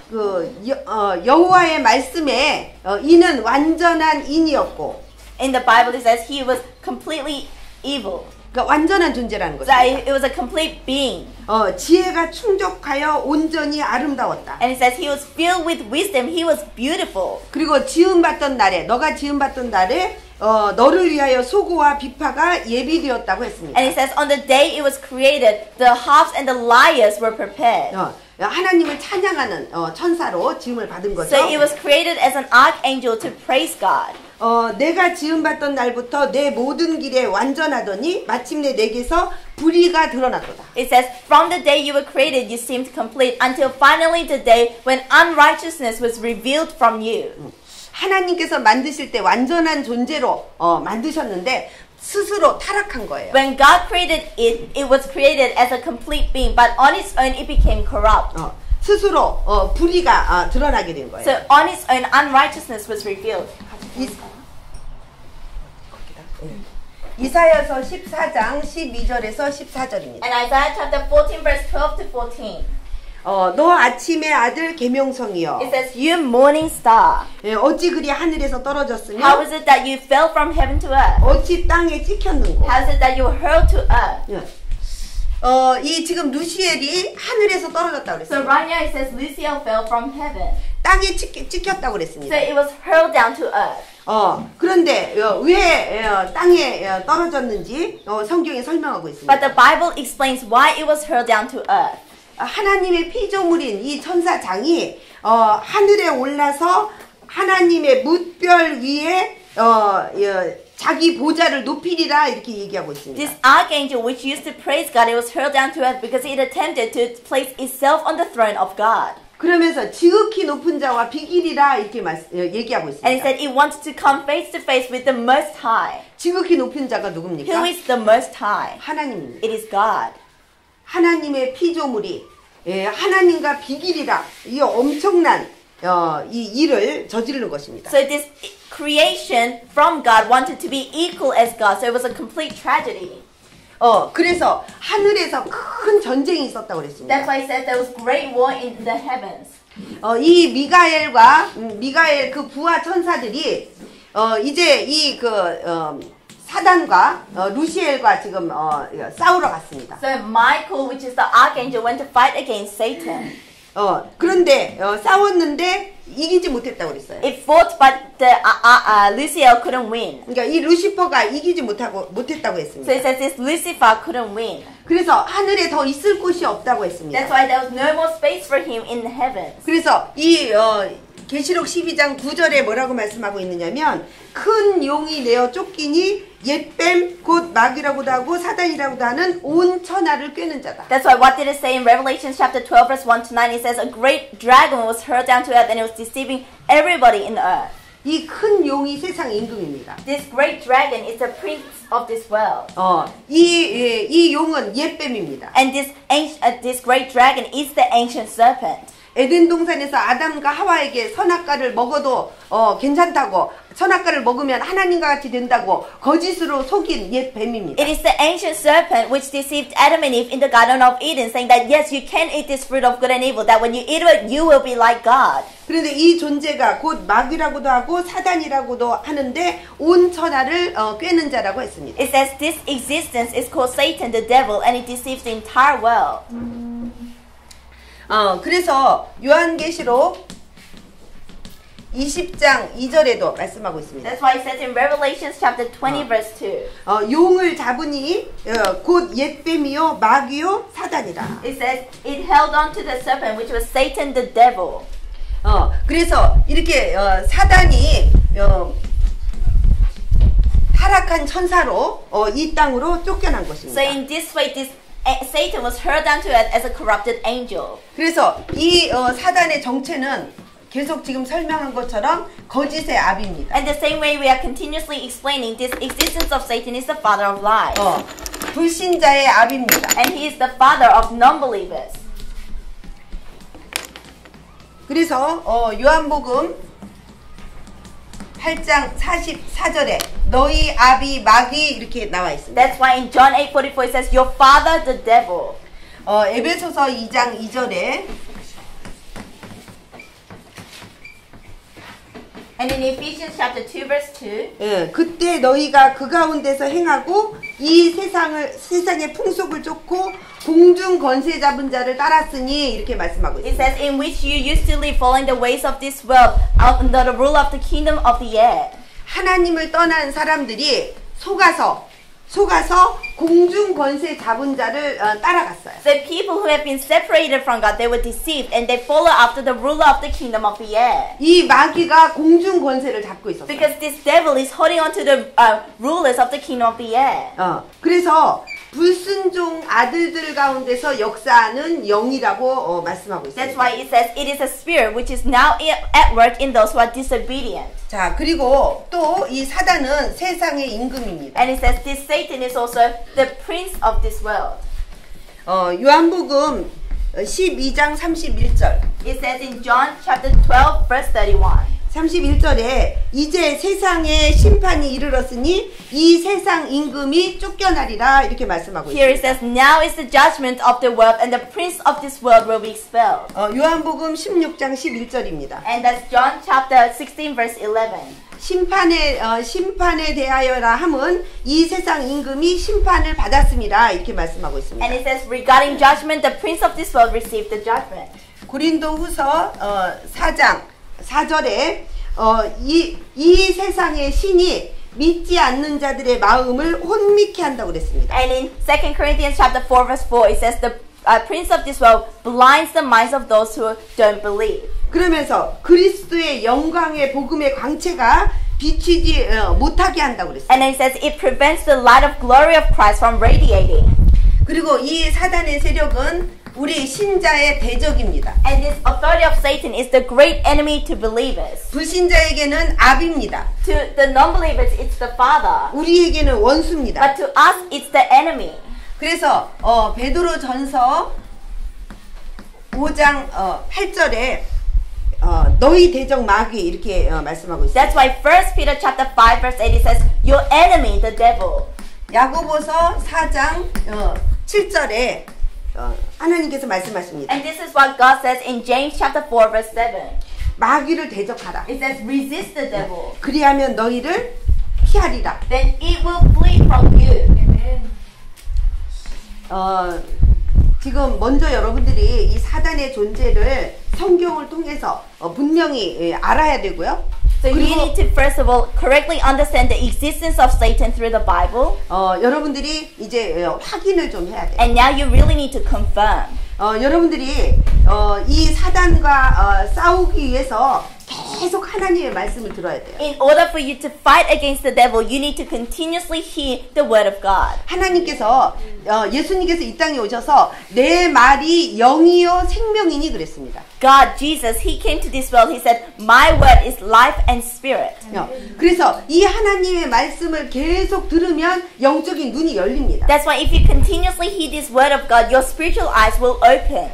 그 여, 어, 여호와의 말씀에 어, 이는 완전한 인이었고, In the Bible, it says he was completely evil. 그러니까 완전한 존재라는 거죠. That it was a complete being. 어, 지혜가 충족하여 온전히 아름다웠다. And it says he was filled with wisdom. He was beautiful. 그리고 지음받던 날에, 너가 지음받던 날에 어, 너를 위하여 소고와 비파가 예비되었다고 했습니다. And it says on the day it was created, the harps and the lyres were prepared. 어, 하나님을 찬양하는 어, 천사로 지음을 받은 거죠. So it was created as an archangel to praise God. 어, 내가 지음받던 날부터 내 모든 길에 완전하더니 마침내 내게서 불의가 드러났도다. It says, from the day you were created, you seemed complete until finally the day when unrighteousness was revealed from you. 하나님께서 만드실 때 완전한 존재로 어, 만드셨는데 스스로 타락한 거예요. When God created it, it was created as a complete being, but on its own it became corrupt. 어, 스스로 어, 불의가 어, 드러나게 된 거예요. So on its own unrighteousness was revealed. 이, 이사야서 십사 장 십이 절에서 십사 절입니다. And Isaiah chapter fourteen, verse twelve to fourteen. 어, 너 아침의 아들 계명성이여. It says, you morning star. 예, 어찌 그리 하늘에서 떨어졌으며 How is it that you fell from heaven to earth? 어찌 땅에 찍혔는고. How is it that you were hurled to earth? 예. 어, 이 지금 루시엘이 하늘에서 떨어졌다고 So 그랬어요. right now it says Luciel fell from heaven. 땅에 찍, 찍혔다고 So 그랬습니다. it was hurled down to earth. 어, 그런데 어, 왜 어, 땅에 어, 떨어졌는지 어, 성경에 설명하고 있습니다. But the Bible explains why it was hurled down to earth. 하나님의 피조물인 이 천사장이 어, 하늘에 올라서 하나님의 뭇별 위에 어, 어, 자기 보좌를 높이리라 이렇게 얘기하고 있습니다. This archangel which used to praise God, it was hurled down to earth because it attempted to place itself on the throne of God. 그러면서 지극히 높은 자와 비길이라 이렇게 말, 어, 얘기하고 있습니다. And it said it wanted to come face to face with the Most High. 지극히 높은 자가 누굽니까? Who is the Most High? 하나님입니다. It is God. 하나님의 피조물이 예, 하나님과 비길이라 이 엄청난 어, 이 일을 저지르는 것입니다. So this creation from God wanted to be equal as God. So it was a complete tragedy. 어, 그래서 하늘에서 큰 전쟁이 있었다고 그랬습니다. That's why it says there was great war in the heavens. 어, 이 미가엘과 음, 미가엘 그 부하 천사들이 어, 이제 이 그 어, 사단과 어, 루시엘과 지금 어, 싸우러 갔습니다. So Michael, which is the archangel, went to fight against Satan. 어, 그런데 어, 싸웠는데 이기지 못했다고 그랬어요. It fought, but the uh, uh, uh, Luciel couldn't win. 그러니까 이 루시퍼가 이기지 못하고 못했다고 So 했습니다. it says this Lucifer couldn't win. 그래서 하늘에 더 있을 곳이 없다고 했습니다. That's why there was no more space for him in the heavens. 그래서 이 어, 계시록 십이 장 구 절에 뭐라고 말씀하고 있느냐면 큰 용이 내어 쫓기니 옛뱀 곧 마귀라고도 하고 사단이라고도 하는 온 천하를 꿰는 자다. That's why what did it say in Revelation chapter twelve verse one to nine? It says a great dragon was hurled down to earth and it was deceiving everybody in the earth. 이 큰 용이 세상 임금입니다. This great dragon is the prince of this world. 어, 이, 예, 이 용은 옛뱀입니다. And this ancient, uh, this great dragon is the ancient serpent. 에덴 동산에서 아담과 하와에게 선악과를 먹어도 어, 괜찮다고, 선악과를 먹으면 하나님과 같이 된다고 거짓으로 속인 옛 뱀입니다. It is the ancient serpent which deceived Adam and Eve in the Garden of Eden, saying that yes, you can eat this fruit of good and evil, that when you eat it, you will be like God. 그런데 이 존재가 곧 마귀라고도 하고 사단이라고도 하는데 온 천하를 어, 꿰는 자라고 했습니다. It says this existence is called Satan, the devil, and it deceives the entire world. 어, 그래서 요한계시록 이십 장 이 절에도 말씀하고 있습니다. That's why it says in Revelation chapter twenty, verse two. 어, 용을 잡으니 어, 곧 옛뱀이요 마귀요 사단이라. It says it held on to the serpent, which was Satan, the devil. 어, 그래서 이렇게 어, 사단이 어, 타락한 천사로 어, 이 땅으로 쫓겨난 것입니다. So in this way, this uh, Satan was hurled down to earth as a corrupted angel. 그래서 이 어, 사단의 정체는 계속 지금 설명한 것처럼 거짓의 압입니다. And the same way we are continuously explaining, this existence of Satan is the father of lies. 어, 불신자의 압입니다. And he is the father of non-believers. 그래서 어, 요한복음 팔 장 사십사 절에 너희 압이 마귀 이렇게 나와 있습니다. That's why in John eight forty-four it says, your father the devil. 어, 에베소서 이 장 이 절에 And in Ephesians chapter two verse two, 예, 그때 너희가 그 가운데서 행하고 이 세상을 세상의 풍속을 쫓고 공중 권세 잡은 자를 따랐으니 이렇게 말씀하고 it 있습니다. says, in which you used to live following the ways of this world, under the rule of the kingdom of the air. 하나님을 떠난 사람들이 속아서 속아서 공중 권세 잡은 자를 어, 따라갔어요. The people who have been separated from God, they were deceived and they follow after the ruler of the kingdom of the air. 이 마귀가 공중 권세를 잡고 있었어요. Because this devil is holding on to the uh, rulers of the kingdom of the air. 어, 그래서 불순종 아들들 가운데서 역사하는 영이라고 어, 말씀하고 That's 있습니다. why it says it is a spirit which is now at work in those who are disobedient. 자, 그리고 또 이 사단은 세상의 임금입니다. And it says this Satan is also the prince of this world. 어, 요한복음 십이 장 삼십일 절. It says in John chapter twelve verse thirty-one. 삼십일 절에 이제 세상에 심판이 이르렀으니 이 세상 임금이 쫓겨나리라 이렇게 말씀하고 Here it 있습니다. says, now is the judgment of the world, and the prince of this world will be expelled. 어, 요한복음 십육 장 십일 절입니다. And that's John chapter sixteen verse eleven. 심판에 어, 심판에 대하여라 함은 이 세상 임금이 심판을 받았음이라 이렇게 말씀하고 있습니다. And it says, regarding judgment, the prince of this world received the judgment. 고린도후서 어, 사 장 사 절에 어, 이, 이 세상의 신이 믿지 않는 자들의 마음을 혼미케 한다고 그랬습니다. And in Second Corinthians chapter four verse four, it says the uh, prince of this world blinds the minds of those who don't believe. 그러면서 그리스도의 영광의 복음의 광채가 비치지 어, 못하게 한다고 그랬어요. And it says it prevents the light of glory of Christ from radiating. 그리고 이 사단의 세력은 우리 신자의 대적입니다. And this authority of Satan is the great enemy to believers. 불신자에게는 압입니다. To the non-believers, it's the father. 우리에게는 원수입니다. But to us, it's the enemy. 그래서 어, 베드로전서 오 장 어, 팔 절에 어, 너희 대적 마귀 이렇게 어, 말씀하고 있어요. That's why First Peter chapter five verse eight it says, your enemy, the devil. 야고보서 사 장 어, 칠 절에 어, 하나님께서 말씀하십니다. And this is what God says in James chapter four verse seven. 마귀를 대적하라. It says, resist the devil. 그리하면 너희를 피하리라. Then it will flee from you. 어, 지금 먼저 여러분들이 이 사단의 존재를 성경을 통해서 어, 분명히 예, 알아야 되고요. So you need to first of all correctly understand the existence of Satan through the Bible. 어, 여러분들이 이제 어, 확인을 좀 해야 돼요. And now you really need to confirm. 어, 여러분들이 어, 이 사단과 어, 싸우기 위해서 계속 하나님의 말씀을 들어야 돼요. In order for you to fight against the devil, you need to continuously hear the word of God. 하나님께서 어, 예수님께서 이 땅에 오셔서 내 말이 영이요 생명이니 그랬습니다. God, Jesus, He came to this world. He said, "My word is life and spirit." 어, 그래서 이 하나님의 말씀을 계속 들으면 영적인 눈이 열립니다. That's why if you continuously hear this word of God, your spiritual eyes will open.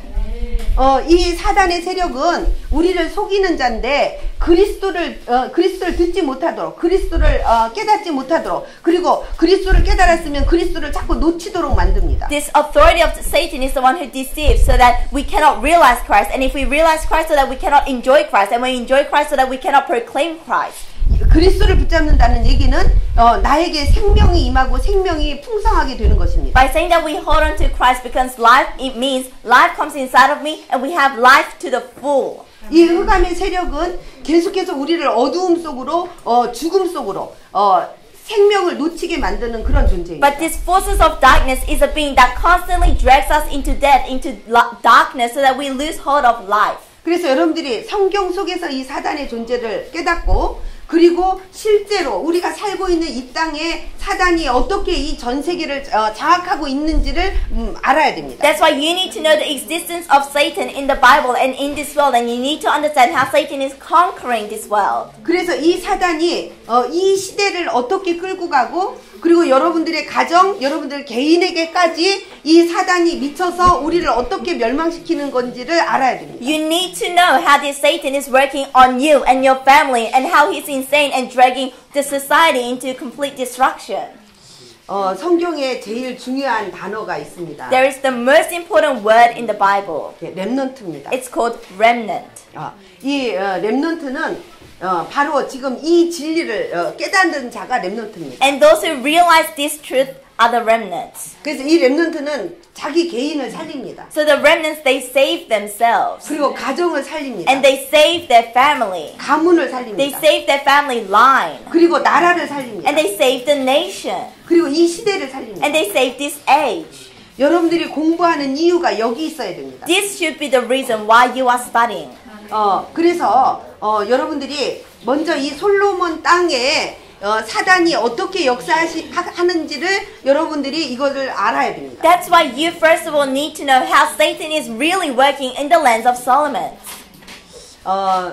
어, 이 사단의 세력은 우리를 속이는 자인데 그리스도를 어, 그리스도를 듣지 못하도록 그리스도를 어, 깨닫지 못하도록 그리고 그리스도를 깨달았으면 그리스도를 자꾸 놓치도록 만듭니다. This authority of Satan is the one who deceives so that we cannot realize Christ. And if we realize Christ, so that we cannot enjoy Christ. And we enjoy Christ, so that we cannot proclaim Christ. 그리스도를 붙잡는다는 얘기는 어, 나에게 생명이 임하고 생명이 풍성하게 되는 것입니다. By saying that we hold on to Christ because life, it means life comes inside of me and we have life to the full. 이 흑암의 세력은 계속해서 우리를 어두움 속으로 어, 죽음 속으로 어, 생명을 놓치게 만드는 그런 존재입니다. But these forces of darkness is a being that constantly drags us into death, into darkness, so that we lose hold of life. 그래서 여러분들이 성경 속에서 이 사단의 존재를 깨닫고 그리고 실제로 우리가 살고 있는 이 땅에 사단이 어떻게 이 전 세계를 어, 장악하고 있는지를 음, 알아야 됩니다. That's why you need to know the existence of Satan in the Bible and in this world, and you need to understand how Satan is conquering this world. 그래서 이 사단이 어, 이 시대를 어떻게 끌고 가고 그리고 여러분들의 가정, 여러분들 개인에게까지 이 사단이 미쳐서 우리를 어떻게 멸망시키는 건지를 알아야 됩니다. You need to know how this Satan is working on you and your family and how he's insane and dragging the society into complete destruction. 어, 성경에 제일 중요한 단어가 있습니다. There is the most important word in the Bible. 네, 렘넌트입니다. It's called remnant. 어, 이 어, 렘넌트는 어, 바로 지금 이 진리를 어, 깨닫는 자가 렘넌트입니다. And those who realize this truth are the remnants. 그래서 이 렘넌트는 자기 개인을 살립니다. So the remnants, they save themselves. 그리고 가정을 살립니다. And they save their family. 가문을 They 살립니다. save their family line. 그리고 나라를 살립니다. And they save the nation. 그리고 이 시대를 살립니다. And they save this age. 여러분들이 공부하는 이유가 여기 있어야 됩니다. This should be the reason why you are studying. 어, 그래서 어, 여러분들이 먼저 이 솔로몬 땅에 어, 사단이 어떻게 역사하는지를 여러분들이 이것을 알아야 됩니다. That's why you first of all need to know how Satan is really working in the lands of Solomon. 어,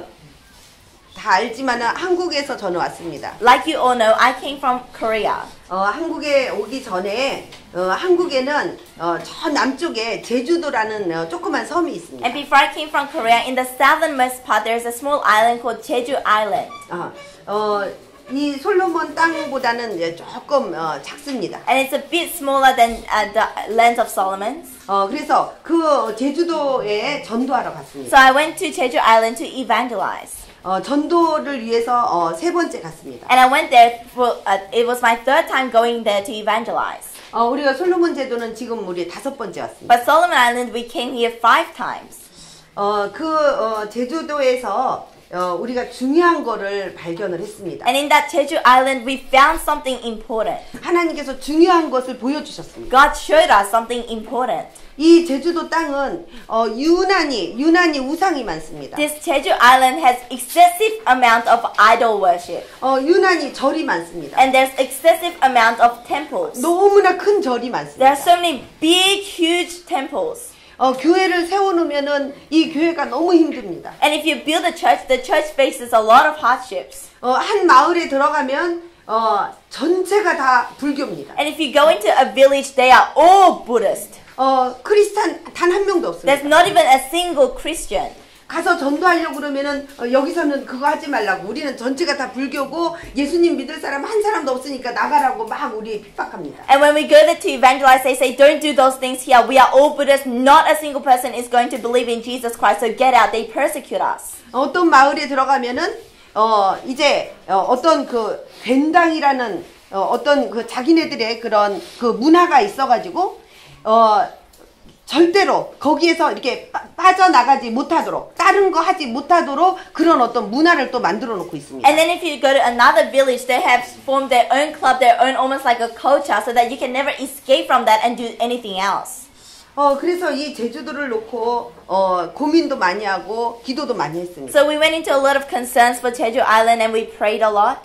다 알지만은 한국에서 저는 왔습니다. Like you all know, I came from Korea. 어, 한국에 오기 전에 어, 한국에는 어, 저 남쪽에 제주도라는 어, 조그만 섬이 있습니다. And before I came from Korea, in the southernmost part, there's a small island called Jeju Island. 어, 어, 이 솔로몬 땅보다는 이제 조금 어, 작습니다. And it's a bit smaller than uh, the lands of Solomon. 어, 그래서 그 제주도에 전도하러 So 갔습니다. I went to Jeju Island to evangelize. 어, 전도를 위해서 어, 세 번째 갔습니다. And I went there for, uh, it was my third time going there to evangelize. 어, 우리가 솔로몬 제도는 지금 우리 다섯 번째 왔습니다. But Solomon Island, we came here five times. 어, 그 어, 제주도에서 어, 우리가 중요한 거를 발견을 했습니다. And in that Jeju Island, we found something important. 하나님께서 중요한 것을 보여주셨습니다. God showed us something important. 이 제주도 땅은 어, 유난히 유난히 우상이 많습니다. This Jeju Island has excessive amount of idol worship. 어, 유난히 절이 많습니다. And there's excessive amount of temples. 너무나 큰 절이 There are 많습니다. so many big, huge temples. 어, 교회를 세워놓으면은 이 교회가 너무 힘듭니다. And if you build a church, the church faces a lot of hardships. 어, 한 마을에 들어가면 어, 전체가 다 불교입니다. And if you go into a village, they are all Buddhist. 어, 크리스찬 단 한 명도 없습니다. There's not even a single Christian. 가서 전도하려고 그러면은 어, 여기서는 그거 하지 말라고 우리는 전체가 다 불교고 예수님 믿을 사람 한 사람도 없으니까 나가라고 막 우리 핍박합니다. And when we go there to evangelize, they say, don't do those things here. We are all Buddhists. Not a single person is going to believe in Jesus Christ. So get out. They persecute us. 어떤 마을에 들어가면은 어 이제 어, 어떤 그 벤당이라는 어, 어떤 그 자기네들의 그런 그 문화가 있어가지고 어 절대로 거기에서 이렇게 빠, 빠져나가지 못하도록 다른 거 하지 못하도록 그런 어떤 문화를 또 만들어 놓고 있습니다. And then if you go to another village, they have formed their own club, their own almost like a culture, so that you can never escape from that and do anything else. 어 그래서 이 제주도를 놓고 어 고민도 많이 하고 기도도 많이 했습니다. So we went into a lot of concerns for Jeju Island and we prayed a lot.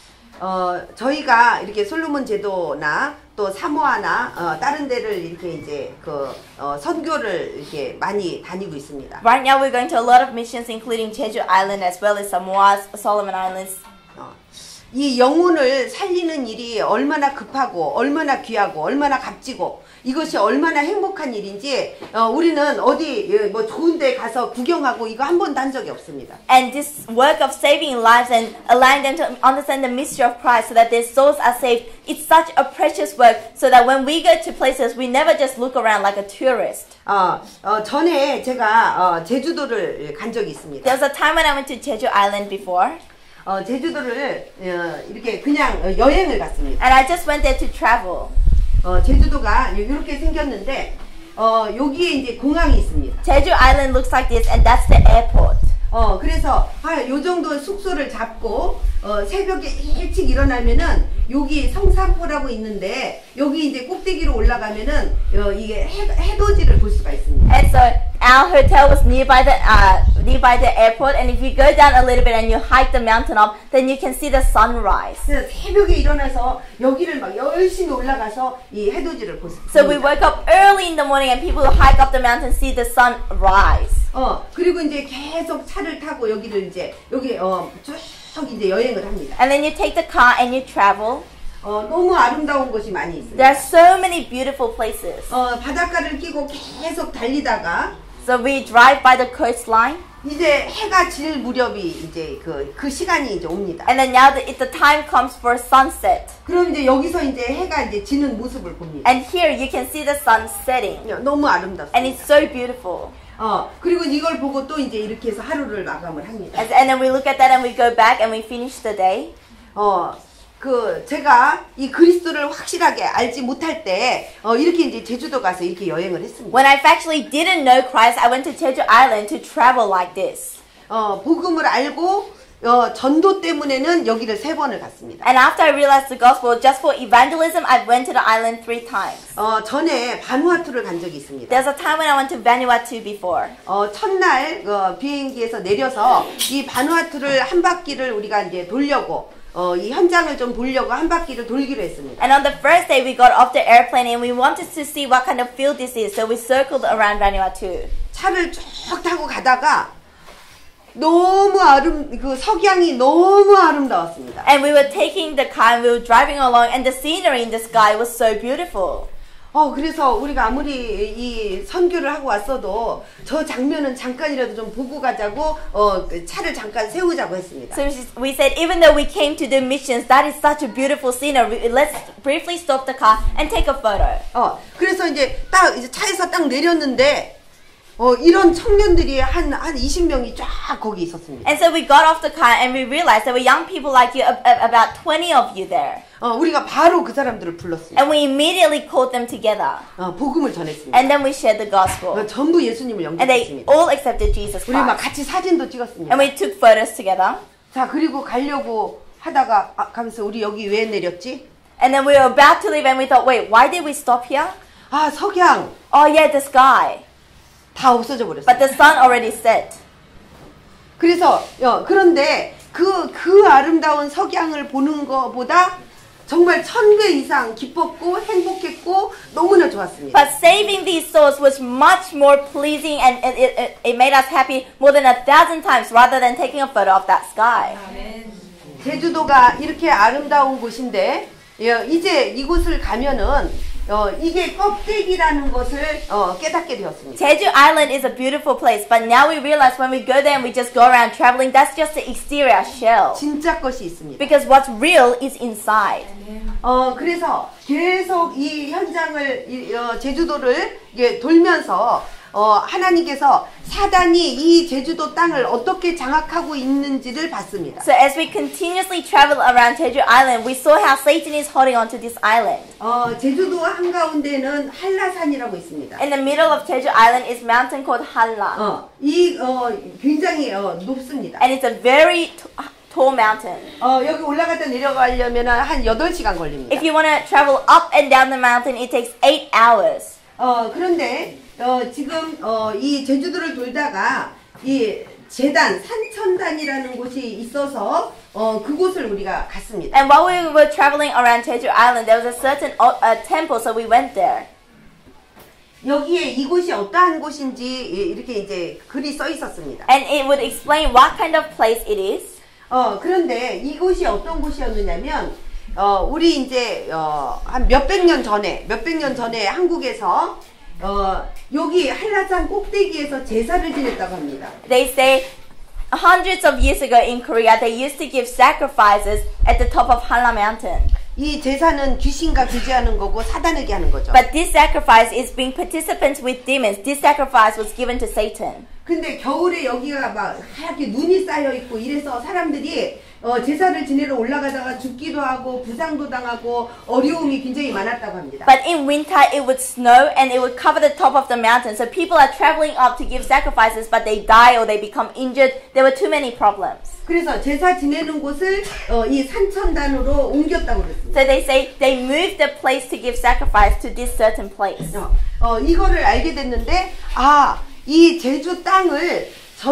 어 저희가 이렇게 솔로몬 제도나 또 사모아나 어, 다른 데를 이렇게 이제 그 어, 선교를 이렇게 많이 다니고 있습니다. Right now we're going to a lot of missions including Jeju Island as well as Samoa, Solomon Islands. 어, 이 영혼을 살리는 일이 얼마나 급하고 얼마나 귀하고 얼마나 값지고 이것이 얼마나 행복한 일인지 어, 우리는 어디 예, 뭐 좋은 데 가서 구경하고 이거 한 번도 한 적이 없습니다. And this work of saving lives and allowing them to understand the mystery of Christ so that their souls are saved, it's such a precious work so that when we go to places, we never just look around like a tourist. 어, 어, 전에 제가 어, 제주도를 간 적이 있습니다. There was a time when I went to Jeju Island before. 어, 제주도를 어, 이렇게 그냥 어, 여행을 갔습니다. And I just went there to travel. 어, 제주도가 이렇게 생겼는데 어, 여기에 이제 공항이 있습니다. Jeju Island looks like this and that's the airport. 어, 그래서 한 요 정도 숙소를 잡고 어, 새벽에 일찍 일어나면은 여기 성산포라고 있는데 여기 이제 꼭대기로 올라가면은 어, 이게 해, 해돋이를 볼 수가 있습니다. And so our hotel was nearby the uh, nearby the airport, and if you go down a little bit and you hike the mountain up, then you can see the sunrise. 그래서 새벽에 일어나서 여기를 막 열심히 올라가서 이 해돋이를 볼 수 있습니다. So we woke up early in the morning, and people who hike up the mountain see the sun rise. 어 그리고 이제 계속 차를 타고 여기를 이제 여기 어쭉 이제 여행을 합니다. And then you take the car and you travel. 어 너무 아름다운 곳이 많이 있습니다. There are so many beautiful places. 어 바닷가를 끼고 계속 달리다가 So we drive by the coastline. 이제 해가 질 무렵이 이제 그, 그 시간이 이제 옵니다. And then now the, it, the time comes for sunset. 그럼 이제 여기서 이제 해가 이제 지는 모습을 봅니다. And here you can see the sun setting. 너무 아름답습니다. And it's so beautiful. 어 그리고 이걸 보고 또 이제 이렇게 해서 하루를 마감을 합니다. And, and then we look at that and we go back and we finish the day. 어 그 제가 이 그리스도를 확실하게 알지 못할 때 어 이렇게 이제 제주도 가서 이렇게 여행을 했습니다. When I actually didn't know Christ, I went to Jeju Island to travel like this. 어 복음을 알고 어 전도 때문에는 여기를 세 번을 갔습니다. And after I realized the gospel, just for evangelism, I went to the island three times. 어 전에 바누아투를 간 적이 있습니다. There's a time when I went to Vanuatu before. 어 첫날 어, 비행기에서 내려서 이 바누아투를 한 바퀴를 우리가 이제 돌려고 어, 이 현장을 좀 보려고 한 바퀴를 돌기로 했습니다. And on the first day, we got off the airplane and we wanted to see what kind of field this is. So we circled around Vanuatu. 차를 쭉 타고 가다가 너무 아름 그 석양이 너무 아름다웠습니다. And we were taking the car and we were driving along, and the scenery in the sky was so beautiful. 어 그래서 우리가 아무리 이 선교를 하고 왔어도 저 장면은 잠깐이라도 좀 보고 가자고 어 차를 잠깐 세우자고 했습니다. So we said, even though we came to do missions, that is such a beautiful scenery. Let's briefly stop the car and take a photo. 어 그래서 이제 딱 이제 차에서 딱 내렸는데 어 이런 청년들이 한 한 이십 명이 쫙 거기 있었습니다. And so we got off the car and we realized there were young people like you, about twenty of you there. 어 우리가 바로 그 사람들을 불렀습니다. And we immediately called them together. 어 복음을 전했습니다. And then we shared the gospel. 어, 전부 예수님을 And they 영접했습니다. all accepted Jesus 우리 막 Christ. 같이 사진도 찍었습니다. And we took photos together. 자 그리고 가려고 하다가 아, 가면서 우리 여기 왜 내렸지? And then we were about to leave and we thought, wait, why did we stop here? 아 석양 Oh yeah, the sky. 다 없어져 버렸어요. But the sun already set. 그래서 어, 그런데 그, 그 아름다운 석양을 보는 것보다 정말 천 배 이상 기뻤고 행복했고 너무나 좋았습니다. But saving these souls was much more pleasing and it, it, it, it made us happy more than a thousand times rather than taking a photo of that sky. 제주도가 이렇게 아름다운 곳인데 예, 이제 이곳을 가면은 어, 이게 껍데기라는 것을 어, 깨닫게 되었습니다. Jeju Island is a beautiful place, but now we realize when we go there and we just go around traveling, that's just the exterior shell. 진짜 것이 있습니다. Because what's real is inside. 어, 그래서 계속 이 현장을 이, 어, 제주도를 예, 돌면서 어, 하나님께서 사단이 이 제주도 땅을 어떻게 장악하고 있는지를 봤습니다. So as we continuously travel around Jeju Island, we saw how Satan is holding on to this island. 어, 제주도 한가운데는 한라산이라고 있습니다. In the middle of Jeju Island is a mountain called Halla. 어, 이 어, 굉장히 어, 높습니다. And it's a very t- tall mountain. 어, 여기 올라갔다 내려가려면 한 여덟 시간 걸립니다. If you want to travel up and down the mountain, it takes eight hours. 어, 그런데 어, 지금 어, 이 제주도를 돌다가 이 제단 산천단이라는 곳이 있어서 어, 그곳을 우리가 갔습니다. And while we were traveling around Jeju Island, there was a certain uh, temple, so we went there. 여기에 이곳이 어떠한 곳인지 이렇게 이제 글이 써 있었습니다. And it would explain what kind of place it is. 어, 그런데 이곳이 어떤 곳이었느냐면 어, 우리 이제 어, 한 몇백 년 전에 몇백 년 전에 한국에서 어, 여기 한라산 꼭대기에서 제사를 지냈다고 합니다. They say hundreds of years ago in Korea, they used to give sacrifices at the top of Hanla Mountain. 이 제사는 귀신과 교제하는 거고 사단에게 하는 거죠. But this sacrifice is being participants with demons. This sacrifice was given to Satan. 근데 겨울에 여기가 막 하얗게 눈이 쌓여 있고 이래서 사람들이 어, 제사를 지내러 올라가다가 죽기도 하고 부상도 당하고 어려움이 굉장히 많았다고 합니다. But in winter it would snow and it would cover the top of the mountain. So people are traveling up to give sacrifices, but they die or they become injured. There were too many problems. 그래서 제사 지내는 곳을 어, 이 산천단으로 옮겼다고 그랬습니다. So they say they moved the place to give sacrifice to this certain place. 어, 어, 이거를 알게 됐는데 아, 이 제주 땅을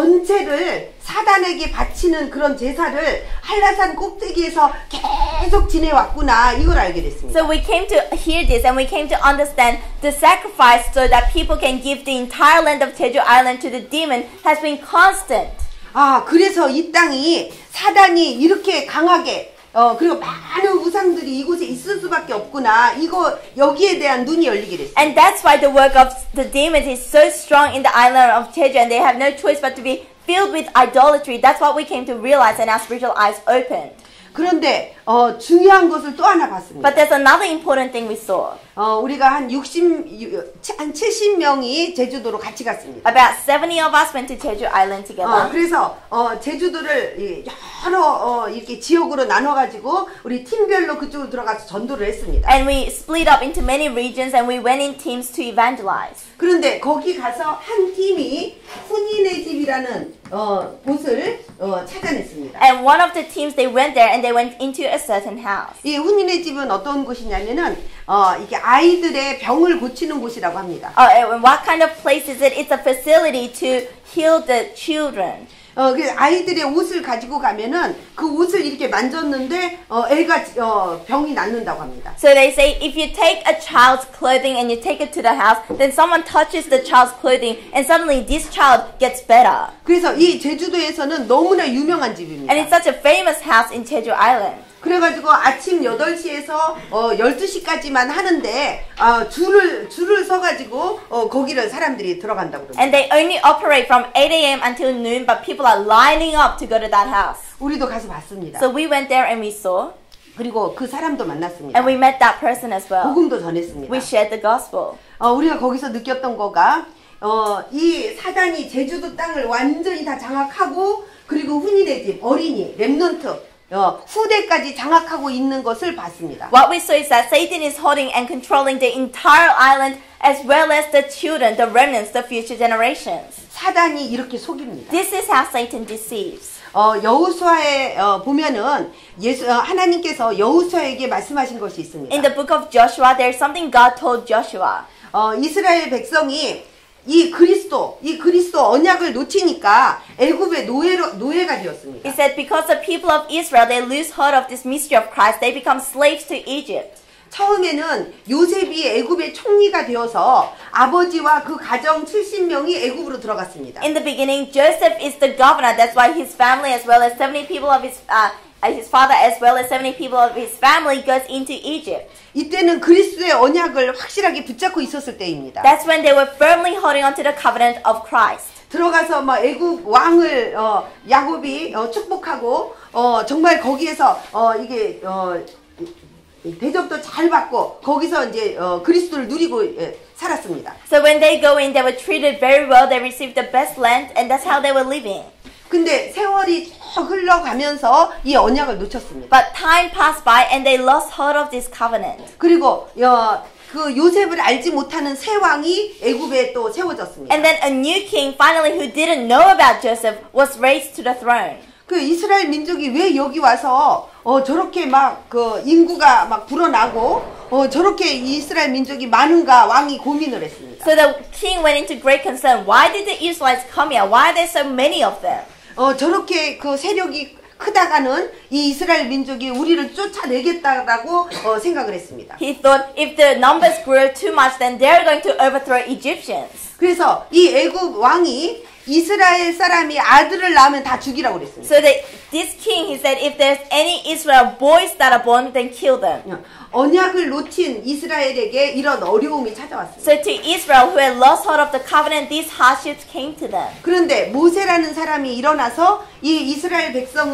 전체를 사단에게 바치는 그런 제사를 한라산 꼭대기에서 계속 지내왔구나 이걸 알게 됐습니다. So we came to hear this and we came to understand the sacrifice so that people can give the entire land of Jeju Island to the demon has been constant. 아, 그래서 이 땅이 사단이 이렇게 강하게 어, 그리고 많은 우상들이 이곳에 있을 수밖에 없구나. 이거 여기에 대한 눈이 열리게 됐어요. And that's why the work of the demons is so strong in the island of Jeju, and they have no choice but to be filled with idolatry. That's what we came to realize, and our spiritual eyes opened. 그런데 어, 중요한 것을 또 하나 봤습니다. But there's another important thing we saw. 어, 우리가 한 육십, 한 칠십 명이 제주도로 같이 갔습니다. About seventy of us went to Jeju Island together. 어, 그래서 어, 제주도를 여러 어, 이렇게 지역으로 나눠가지고 우리 팀별로 그쪽으로 들어가서 전도를 했습니다. And we split up into many regions and we went in teams to evangelize. 그런데 거기 가서 한 팀이 훈인의 집이라는 어, 곳을 어, 찾아냈습니다. And one of the teams, they went there and they went into a certain house. 이 훈인의 집은 어떤 곳이냐면은 어, 이게 아이들의 병을 고치는 곳이라고 합니다. Uh, and what kind of place is it? It's a facility to heal the children. 어, 그 아이들의 옷을 가지고 가면은 그 옷을 이렇게 만졌는데 어, 애가 어, 병이 낫는다고 합니다. So they say if you take a child's clothing and you take it to the house, then someone touches the child's clothing and suddenly this child gets better. 그래서 이 제주도에서는 너무나 유명한 집입니다. And it's such a famous house in Jeju Island. 그래가지고 아침 여덟 시에서 어, 열두 시까지만 하는데 어, 줄을 줄을 서가지고 어, 거기를 사람들이 들어간다고 그럽니다. And they only operate from eight a.m. until noon, but people are lining up to go to that house. 우리도 가서 봤습니다. So we went there and we saw, 그리고 그 사람도 만났습니다. and we met that person as well. 복음도 전했습니다. We shared the gospel. 어, 우리가 거기서 느꼈던 거가 어, 이 사단이 제주도 땅을 완전히 다 장악하고 그리고 훈인의 집, 어린이, 렘넌트 어, 후대까지 장악하고 있는 것을 봤습니다. What we saw is that Satan is holding and controlling the entire island as well as the children, the remnants, the future generations. 사단이 이렇게 속입니다. This is how Satan deceives. 어, 여호수아에 어, 보면은 예수 어, 하나님께서 여호수아에게 말씀하신 것이 있습니다. In the book of Joshua, there's something God told Joshua. 어, 이스라엘 백성이 이 그리스도, 이 그리스도 언약을 놓치니까 애굽의 노예로 노예가 되었습니다. He said, because the people of Israel, they lose hold of this mystery of Christ, they become slaves to Egypt. 처음에는 요셉이 애굽의 총리가 되어서 아버지와 그 가정 칠십 명이 애굽으로 들어갔습니다. In the beginning, Joseph is the governor. That's why his family, as well as seventy people of his uh, his father, as well as seventy people of his family, goes into Egypt. 이때는 그리스도의 언약을 확실하게 붙잡고 있었을 때입니다. That's when they were firmly holding on to the covenant of Christ. 들어가서 막 애굽 왕을 어, 야곱이 어, 축복하고 어, 정말 거기에서 어, 이게 어, 대접도 잘 받고 거기서 이제 어, 그리스도를 누리고 예, 살았습니다. So when they go in, they were treated very well. They received the best land, and that's how they were living. 근데 세월이 쭉 흘러가면서 이 언약을 놓쳤습니다. But time passed by, and they lost hold of this covenant. 그리고 어, 그 요셉을 알지 못하는 새 왕이 애굽에 또 세워졌습니다. And then a new king, finally, who didn't know about Joseph, was raised to the throne. 그 이스라엘 민족이 왜 여기 와서 어 저렇게 막 그 인구가 막 불어나고 어 저렇게 이스라엘 민족이 많은가 왕이 고민을 했습니다. So the king went into great concern. Why did the Israelites come here? Why are there so many of them? 어 저렇게 그 세력이 크다가는 이 이스라엘 민족이 우리를 쫓아내겠다라고 어, 생각을 했습니다. He thought if the numbers grew too much, then they're going to overthrow Egyptians. 그래서 이 애굽 왕이 이스라엘 사람이 아들을 낳으면 다 죽이라고 그랬습니다. So that this king, he said, if there's any Israel boys that are born, then kill them. 언약을 놓친 이스라엘에게 이런 어려움이 찾아왔습니다. So to Israel, who had lost hold of the covenant, these hardships came to them. 그런데 모세라는 사람이 일어나서 이 이스라엘 백성을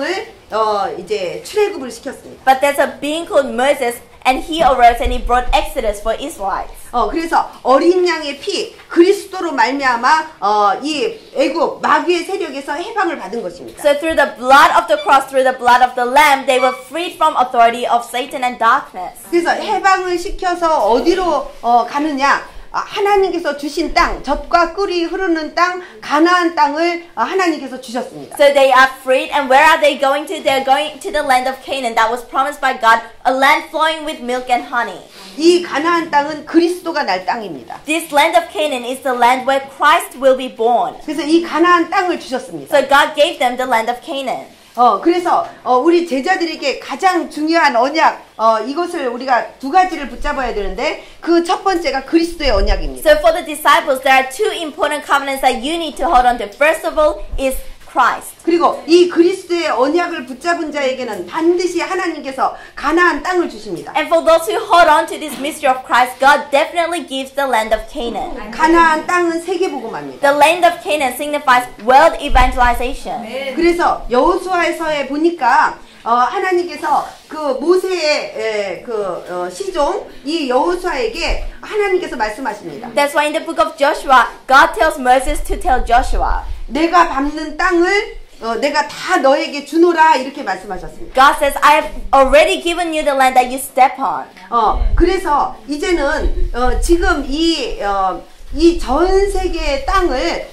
어 이제 출애굽을 시켰습니다. But there's a being called Moses, and he arose and he brought Exodus for Israelites. 어 그래서 어린 양의 피 그리스도로 말미암아 어이 애굽 마귀의 세력에서 해방을 받은 것입니다. So through the blood of the cross, through the blood of the lamb, they were freed from authority of Satan and darkness. 그래서 해방을 시켜서 어디로 어 가느냐? 하나님께서 주신 땅, 젖과 꿀이 흐르는 땅, 가나안 땅을 하나님께서 주셨습니다. So they are freed, and where are they going to? They're going to the land of Canaan that was promised by God, a land flowing with milk and honey. 이 가나안 땅은 그리스도가 날 땅입니다. This land of Canaan is the land where Christ will be born. 그래서 이 가나안 땅을 주셨습니다. So God gave them the land of Canaan. 어 그래서 어 우리 제자들에게 가장 중요한 언약 어 이것을 우리가 두 가지를 붙잡아야 되는데 그 첫 번째가 그리스도의 언약입니다. So for the disciples, there are two important covenants that you need to hold on to. First of all is Christ. 그리고 이 그리스도의 언약을 붙잡은 자에게는 반드시 하나님께서 가나안 땅을 주십니다. And for those who hold on to this mystery of Christ, God definitely gives the land of Canaan. 가나안 땅은 세계복음화입니다. The land of Canaan signifies world evangelization. 그래서 여호수아에서에 보니까 어, 하나님께서 그 모세의 에, 그 어, 시종 이 여호수아에게 하나님께서 말씀하십니다. That's why in the book of Joshua, God tells Moses to tell Joshua. 내가 밟는 땅을 어, 내가 다 너에게 주노라 이렇게 말씀하셨습니다. God says, I have already given you the land that you step on. 어, 그래서 이제는 어, 지금 이 어, 이 전 세계의 땅을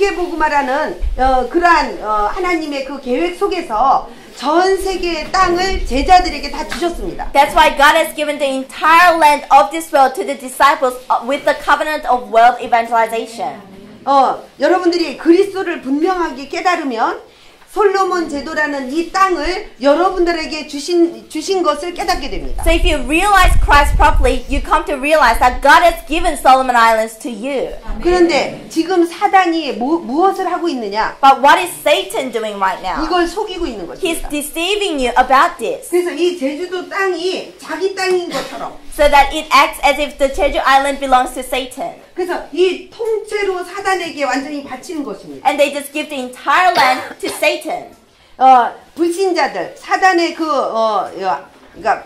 세계복음화라는 어, 그러한 어, 하나님의 그 계획 속에서 전 세계의 땅을 제자들에게 다 주셨습니다. That's why God has given the entire land of this world to the disciples with the covenant of world evangelization. 어, 여러분들이 그리스도를 분명하게 깨달으면 솔로몬 제도라는 이 땅을 여러분들에게 주신 주신 것을 깨닫게 됩니다. So if you realize Christ properly, you come to realize that God has given Solomon Islands to you. 그런데 지금 사단이 뭐, 무엇을 하고 있느냐? But what is Satan doing right now? 이걸 속이고 있는 He's 것입니다. deceiving you about this. 그래서 이 제주도 땅이 자기 땅인 것처럼 So that it acts as if the Jeju Island belongs to Satan. 그래서 이 통째로 사단에게 완전히 바치는 것입니다. And they just give the entire land to Satan. 어, 불신자들, 사단의 그, 어, 어 그러니까,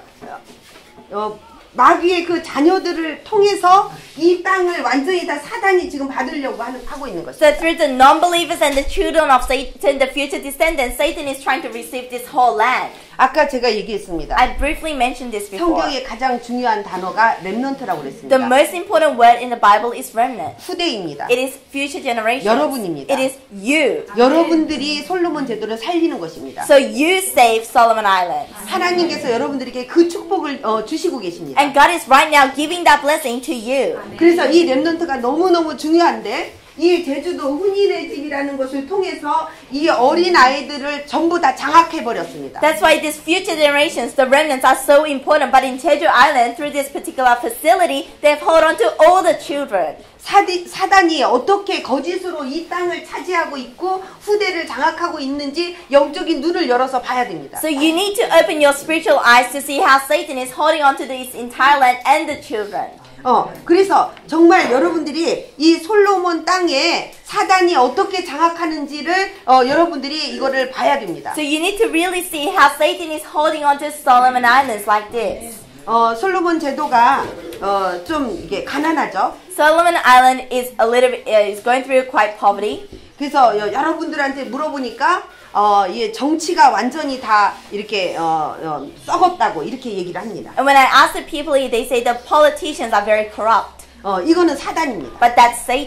어, 마귀의 그 자녀들을 통해서 이 땅을 완전히 다 사단이 지금 받으려고 하는, 하고 있는 것입니다. So through the non-believers and the children of Satan, the future descendants, Satan is trying to receive this whole land. 아까 제가 얘기했습니다. I briefly mentioned this before. 성경의 가장 중요한 단어가 렘넌트라고 그랬습니다. The most important word in the Bible is remnant. 후대입니다. It is future generations. 여러분입니다. It is you. 여러분들이 솔로몬 제도를 살리는 것입니다. So you save Solomon Islands. 하나님께서 여러분들에게 그 축복을 어, 주시고 계십니다. And God is right now giving that blessing to you. 그래서 이 렘넌트가 너무너무 중요한데 이 제주도 훈인의 집이라는 것을 통해서 이 어린 아이들을 전부 다 장악해 버렸습니다. That's why these future generations, the remnants, are so important. But in Jeju Island, through this particular facility, they've held on to all the children. 사디, 사단이 어떻게 거짓으로 이 땅을 차지하고 있고 후대를 장악하고 있는지 영적인 눈을 열어서 봐야 됩니다. So you need to open your spiritual eyes to see how Satan is holding on to this entire land and the children. 어, 그래서 정말 여러분들이 이 솔로몬 땅에 사단이 어떻게 장악하는지를 어, 여러분들이 이거를 봐야 됩니다. So you need to really see how Satan is holding on to Solomon Islands like this. 어, 솔로몬 제도가 어, 좀 이게 가난하죠. Solomon Island is a little bit, uh, is going through quite poverty. 그래서 여, 여러분들한테 물어보니까 어, 이 정치가 완전히 다 이렇게 어, 어, 썩었다고 이렇게 얘기를 합니다. And when I ask the people, they say the politicians are very corrupt. 어, 이거는 사단입니다. But that's Satan.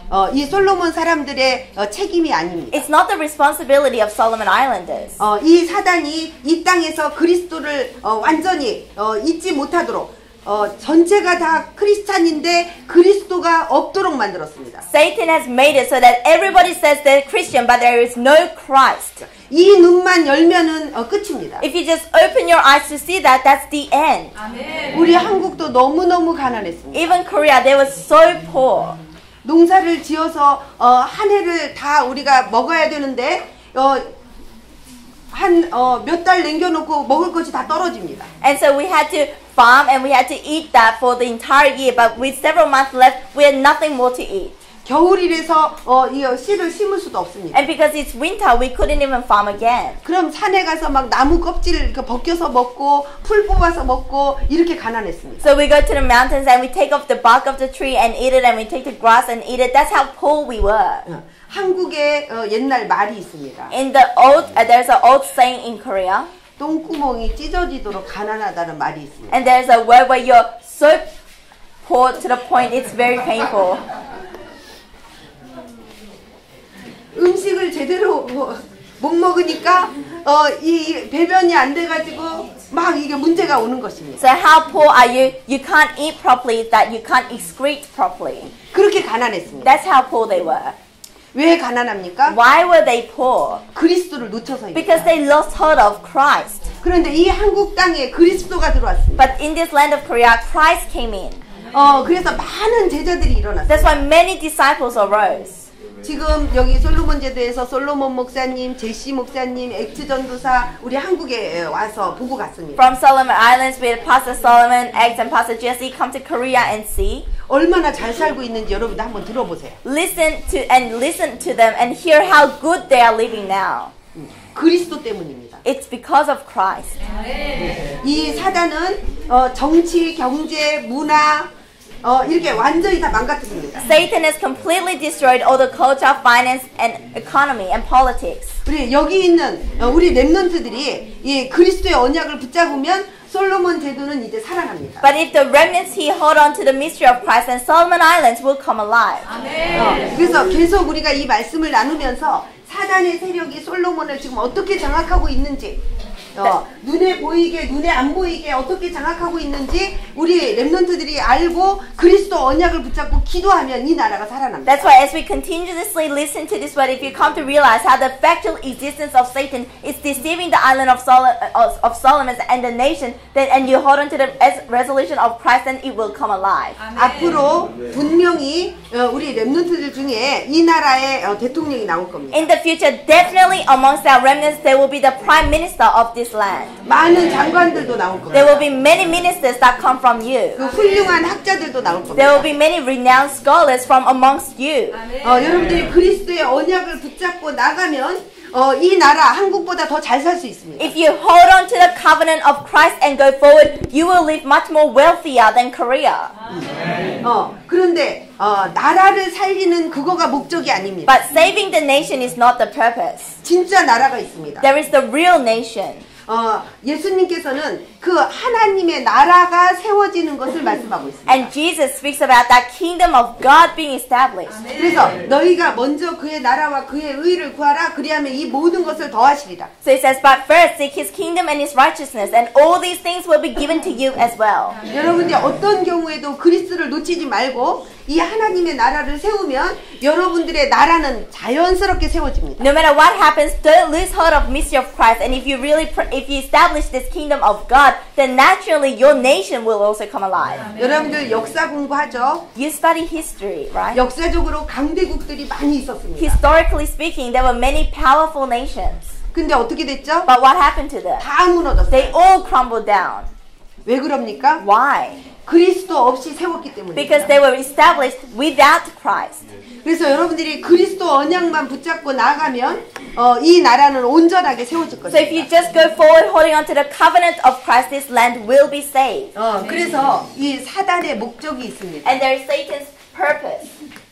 어, 이 솔로몬 사람들의 어, 책임이 아닙니다. It's not the responsibility of Solomon Islanders. 어, 이 사단이 이 땅에서 그리스도를 어, 완전히 어, 잊지 못하도록 어, 전체가 다 크리스찬인데 그리스도가 없도록 만들었습니다. Satan has made it so that everybody says they're Christian, but there is no Christ. 이 눈만 열면은 어, 끝입니다. If you just open your eyes to see that, that's the end. 우리 한국도 너무너무 가난했습니다. Even Korea, they were so poor. 농사를 지어서 어, 한 해를 다 우리가 먹어야 되는데 어, 한 어, 몇 달 남겨놓고 먹을 것이 다 떨어집니다. And so we had to farm and we had to eat that for the entire year, but with several months left, we had nothing more to eat. 겨울이라서 어, 이 씨를 심을 수도 없습니다. And because it's winter, we couldn't even farm again. 그럼 산에 가서 막 나무 껍질을 이렇게 벗겨서 먹고 풀 뽑아서 먹고 이렇게 가난했습니다. So we go to the mountains and we take off the bark of the tree and eat it, and we take the grass and eat it. That's how poor we were. 어, 한국에 어, 옛날 말이 있습니다. In the old, uh, there's an old saying in Korea, 똥구멍이 찢어지도록 가난하다는 말이 있습니다. and there's a word where you're so poor to the point it's very painful. 음식을 제대로 뭐, 못 먹으니까 어, 이 배변이 안 돼가지고 막 이게 문제가 오는 것입니다. So how poor are you? You can't eat properly, that you can't excrete properly. 그렇게 가난했습니다. That's how poor they were. 왜 가난합니까? Why were they poor? 그리스도를 놓쳐서입니다. Because they lost hold of Christ. 그런데 이 한국 땅에 그리스도가 들어왔습니다. But in this land of Korea, Christ came in. 어, 그래서 많은 제자들이 일어났어요. That's why many disciples arose. 지금 여기 솔로몬 제도에서 솔로몬 목사님, 제시 목사님, 엑스 전도사 우리 한국에 와서 보고 갔습니다. From Solomon Islands, we had Pastor Solomon, X, and Pastor Jesse come to Korea and see. 얼마나 잘 살고 있는지 여러분도 한번 들어보세요. Listen to and listen to them and hear how good they are living now. 그리스도 때문입니다. It's because of Christ. 이 사단은 어, 정치, 경제, 문화 어, 이렇게 완전히 다 망가뜨립니다. Satan has completely destroyed all the culture, finance, and economy and politics. 우리 여기 있는 어, 우리 렘넌트들이 이 그리스도의 언약을 붙잡으면 솔로몬 제도는 이제 살아납니다. But if the remnants here hold on to the mystery of Christ, then Solomon Islands will come alive. 어, 그래서 계속 우리가 이 말씀을 나누면서 사단의 세력이 솔로몬을 지금 어떻게 장악하고 있는지 어, 눈에 보이게 눈에 안 보이게 어떻게 장악하고 있는지 우리 렘넌트들이 알고 그리스도 언약을 붙잡고 기도하면 이 나라가 살아납니다. That's why as we continuously listen to this word, if you come to realize how the factual existence of Satan is deceiving the island of, Sol- of, of Solomon and the nation, then and you hold on to the resolution of Christ, then it will come alive. 앞으로 분명히 어, 우리 렘넌트들 중에 이 나라의 어, 대통령이 나올 겁니다. In the future, definitely amongst our remnants, there will be the prime minister of this land. 많은 장관들도 나올 겁니다. There will be many ministers that come from you. 그 훌륭한 학자들도 나올 겁니다. There will be many renowned scholars from amongst you. 어, 여러분들이 그리스도의 언약을 붙잡고 나가면 어, 이 나라 한국보다 더 잘 살 수 있습니다. If you hold on to the covenant of Christ and go forward, you will live much more wealthier than Korea. 어, 그런데 어, 나라를 살리는 그거가 목적이 아닙니다. But saving the nation is not the purpose. 진짜 나라가 있습니다. There is the real nation. 어, 예수님께서는 그 하나님의 나라가 세워지는 것을 말씀하고 있습니다. And Jesus speaks about that kingdom of God being established. 그래서 너희가 먼저 그의 나라와 그의 의를 구하라. 그리하면 이 모든 것을 더하시리라. So it says, but first seek his kingdom and his righteousness, and all these things will be given to you as well. 여러분들이 어떤 경우에도 그리스도를 놓치지 말고 이 하나님의 나라를 세우면 여러분들의 나라는 자연스럽게 세워집니다. No matter what happens, don't lose hold of mystery of Christ. And if you really, pr- if you establish this kingdom of God, then naturally your nation will also come alive. 여러분들 역사 공부하죠? You study history, right? 역사적으로 강대국들이 많이 있었습니다. Historically speaking, there were many powerful nations. 근데 어떻게 됐죠? But what happened to them? 다 무너졌어요. They all crumbled down. 왜 그럽니까? Why? 그리스도 없이 세웠기 때문입니다. Because they were established without Christ. 그래서 여러분들이 그리스도 언약만 붙잡고 나가면 어, 이 나라는 온전하게 세워질 So if 것입니다. you just go forward holding on to the covenant of Christ, this land will be saved. 어, 그래서 이 사단의 목적이 있습니다. And there is Satan's purpose.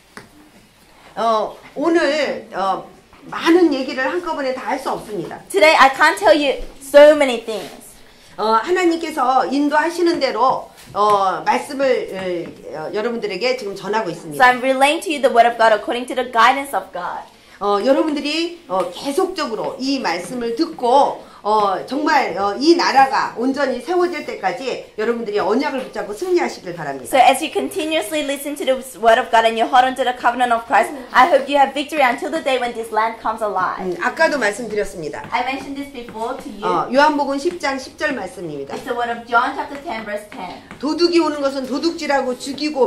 어, 오늘 어, 많은 얘기를 한꺼번에 다 할 수 없습니다. Today I can't tell you so many things. 어, 하나님께서 인도하시는 대로 어, 말씀을 어, 여러분들에게 지금 전하고 So 있습니다. I'm relaying to you the word of God according to the guidance of God. 어, 여러분들이 어, 계속적으로 이 말씀을 듣고 어, 정말 어, 이 나라가 온전히 세워질 때까지 여러분들이 언약을 붙잡고 승리하시길 So 바랍니다. as you continuously listen to the word of God and you hold on to the covenant of Christ, I hope you have victory until the day when this land comes alive. 음, 아까도 말씀드렸습니다. I mentioned this before to you. 어, 요한복음 십 장 십 절 말씀입니다. It's the word of John chapter ten verse ten. 도둑이 오는 것은 도둑질하고 죽이고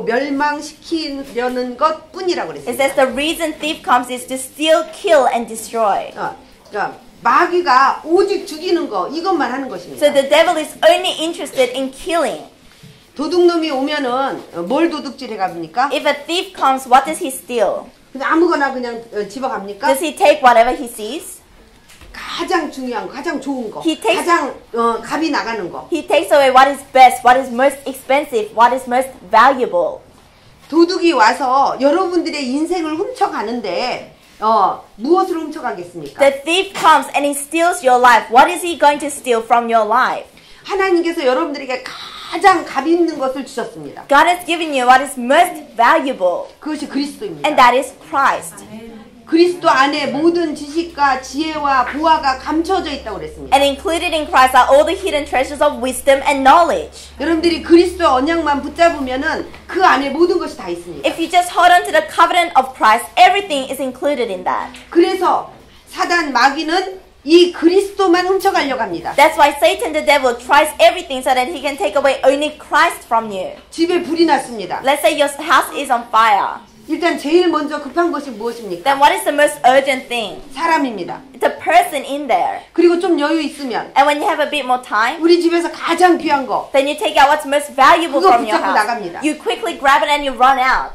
멸망시키려는 것뿐이라고 It 그랬습니다. says the reason thief comes is to steal, kill, and destroy. 어, 그러니까 마귀가 오직 죽이는 거 이것만 하는 것입니다. So the devil is only interested in killing. 도둑놈이 오면은 어, 뭘 도둑질해 갑니까? If a thief comes, what does he steal? 그냥 아무거나 그냥 어, 집어갑니까? Does he take whatever he sees? 가장 중요한 거, 가장 좋은 거, He takes- 가장 어, 값이 나가는 거. He takes away what is best, what is most expensive, what is most valuable. 도둑이 와서 여러분들의 인생을 훔쳐가는데 어, 무엇을 훔쳐가겠습니까? The thief comes and he steals your life. What is he going to steal from your life? 하나님께서 여러분들에게 가장 값 있는 것을 주셨습니다. God has given you what is most valuable, 그것이 그리스도입니다. and that is Christ. 그리스도 안에 모든 지식과 지혜와 보화가 감춰져 있다고 그랬습니다. And included in Christ are all the hidden treasures of wisdom and knowledge. 여러분들이 그리스도 언약만 붙잡으면은 그 안에 모든 것이 다 있습니다. If you just hold on to the covenant of Christ, everything is included in that. 그래서 사단 마귀는 이 그리스도만 훔쳐가려고 합니다. That's why Satan the devil tries everything so that he can take away only Christ from you. 집에 불이 났습니다. Let's say your house is on fire. 일단 제일 먼저 급한 것이 무엇입니까? Then what is the most urgent thing? 사람입니다. The person in there. 그리고 좀 여유 있으면 And when you have a bit more time, 우리 집에서 가장 귀한 거 then you take out what's most valuable 그거 from your 붙잡고 house. 나갑니다. You quickly grab it and you run out.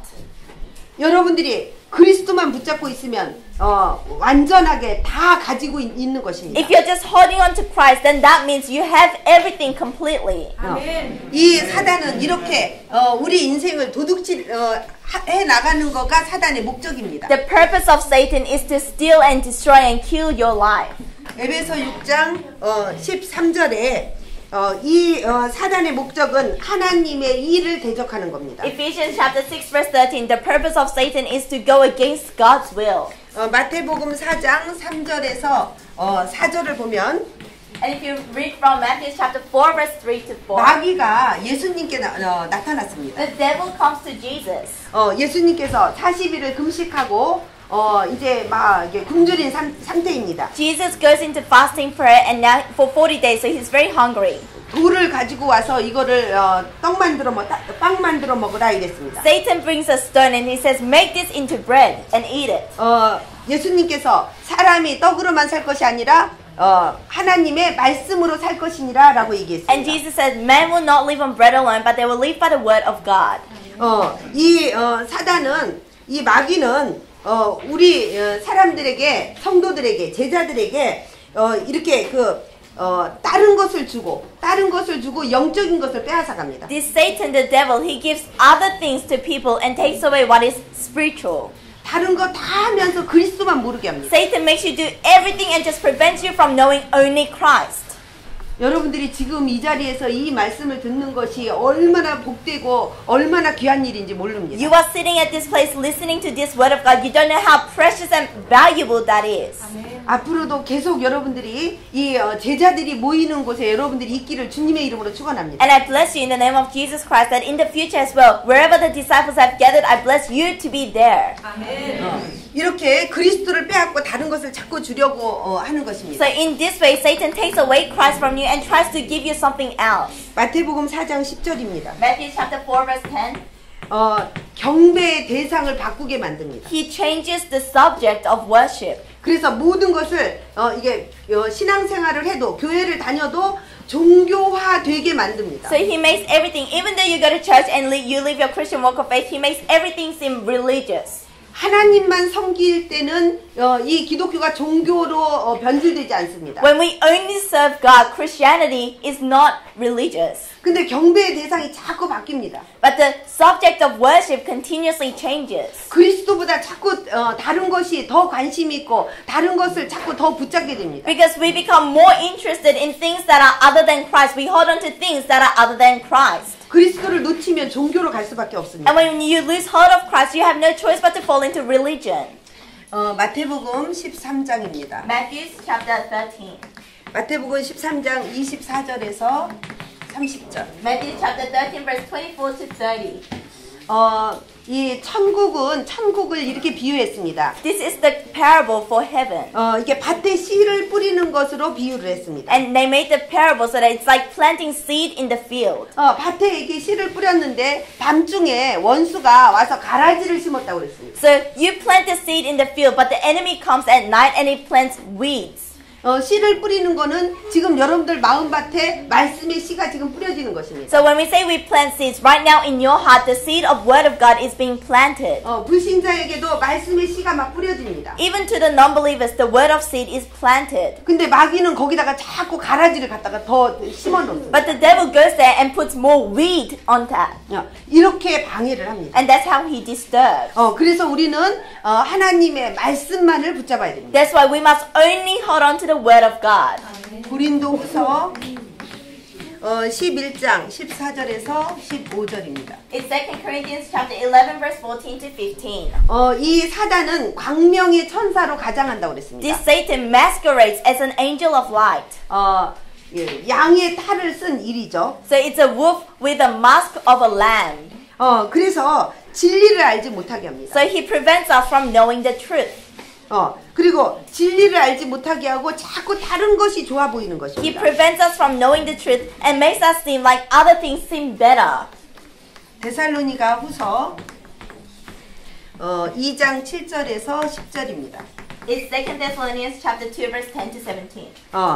여러분들이 그리스도만 붙잡고 있으면 어, 완전하게 다 가지고 있, 있는 것입니다. If you're just holding on to Christ, then that means you have everything completely. 어, 이 사단은 이렇게 어, 우리 인생을 도둑질 어, 하- 해 나가는 거가 사단의 목적입니다. The purpose of Satan is to steal and destroy and kill your life. 에베소 육 장 어, 십삼 절에 어, 이 어, 사단의 목적은 하나님의 일을 대적하는 겁니다. Ephesians chapter six verse thirteen, the purpose of Satan is to go against God's will. 어, 마태복음 사 장 삼 절에서 어, 사 절을 보면 And if you read from Matthew chapter four verse three to four, 마귀가 예수님께 나, 어, 나타났습니다. the devil comes to Jesus. 어, 예수님께서 사십 일을 금식하고 어, 이제 막 이게 굶주린 상, 상태입니다. Jesus goes into fasting prayer and now for forty days, so he's very hungry. 돌을 가지고 와서 이거를 어, 떡 만들어 먹, 빵 만들어 먹으라 이랬습니다. Satan brings a stone and he says, make this into bread and eat it. 어, 예수님께서 사람이 떡으로만 살 것이 아니라 어, 하나님의 말씀으로 살 것이니라라고 얘기했습니다. And Jesus said, man will not live on bread alone, but they will live by the word of God. 어, 이 어, 사단은 이 마귀는 어, 우리 어, 사람들에게 성도들에게 제자들에게 어, 이렇게 그 어, 다른 것을 주고 다른 것을 주고 영적인 것을 빼앗아 갑니다. This Satan, the devil, he gives other things to people and takes away what is spiritual. 다른 거 다 하면서 그리스도만 모르게 합니다. Satan makes you do everything and just prevents you from knowing only Christ. 여러분들이 지금 이 자리에서 이 말씀을 듣는 것이 얼마나 복되고 얼마나 귀한 일인지 모릅니다. You are sitting at this place listening to this word of God. You don't know how precious and valuable that is. 앞으로도 계속 여러분들이 이 어, 제자들이 모이는 곳에 여러분들이 있기를 주님의 이름으로 축원합니다. And I bless you in the name of Jesus Christ that in the future as well, wherever the disciples have gathered, I bless you to be there. 어, 이렇게 그리스도를 빼앗고 다른 것을 자꾸 주려고 어, 하는 것입니다. So in this way, Satan takes away Christ from you and tries to give you something else. 마태복음 사 장 십 절입니다. Matthew chapter four verse ten. 어, 경배의 대상을 바꾸게 만듭니다. He changes the subject of worship. 그래서 모든 것을 어, 이게 어, 신앙생활을 해도 교회를 다녀도 종교화되게 만듭니다. So he makes everything, even though you go to church and li- you live your Christian walk of faith, he makes everything seem religious. 하나님만 섬길 때는 어, 이 기독교가 종교로 어, 변질되지 않습니다. When we only serve God, Christianity is not religious. 근데 경배의 대상이 자꾸 바뀝니다. But the subject of worship continuously changes. 그리스도보다 자꾸 어, 다른 것이 더 관심이 있고 다른 것을 자꾸 더 붙잡게 됩니다. Because we become more interested in things that are other than Christ. We hold on to things that are other than Christ. 그리스도를 놓치면 종교로 갈 수밖에 없습니다. And when you lose hold of Christ, you have no choice but to fall into religion. 어, 마태복음 십삼 장입니다. Matthew chapter thirteen. 마태복음 십삼 장 이십사 절에서 삼십 절. Matthew chapter thirteen, verse twenty-four to thirty. 어, 이 천국은 천국을 이렇게 비유했습니다. This is the parable for heaven. 어, 이게 밭에 씨를 뿌리는 것으로 비유를 했습니다. And they made the parable so that it's like planting seed in the field. 어, 밭에 이렇게 씨를 뿌렸는데 밤중에 원수가 와서 가라지를 심었다고 그랬습니다. So you plant the seed in the field, but the enemy comes at night and he plants weeds. 어, 씨를 뿌리는 거는 지금 여러분들 마음밭에 말씀의 씨가 지금 뿌려지는 것입니다. So when we say we plant seeds, right now in your heart, the seed of word of God is being planted. 어, 불신자에게도 말씀의 씨가 막 뿌려집니다. Even to the non-believers, the word of seed is planted. 근데 마귀는 거기다가 자꾸 가라지를 갖다가 더 심어 놓습니다. But the devil goes there and puts more weed on that. 어, 이렇게 방해를 합니다. And that's how he disturbs. 어, 그래서 우리는 어, 하나님의 말씀만을 붙잡아야 됩니다. That's why we must only hold on to the word of God. 고린도후서 어, 십일 장 십사 절에서 십오 절입니다. It's Second Corinthians chapter eleven, verse fourteen to fifteen. 어, 이 사단은 광명의 천사로 가장한다고 그랬습니다. This Satan masquerades as an angel of light. 어, 예, 양의 탈을 쓴 일이죠. So it's a wolf with a mask of a lamb. 어, 그래서 진리를 알지 못하게 합니다. So he prevents us from knowing the truth. 어, 그리고 진리를 알지 못하게 하고 자꾸 다른 것이 좋아 보이는 He 것입니다. prevents us from knowing the truth and makes us seem like other things seem better. 데살로니가 후서 어, 이 장 칠 절에서 십 절입니다. It's Second Thessalonians chapter two, verse ten to seventeen. 어,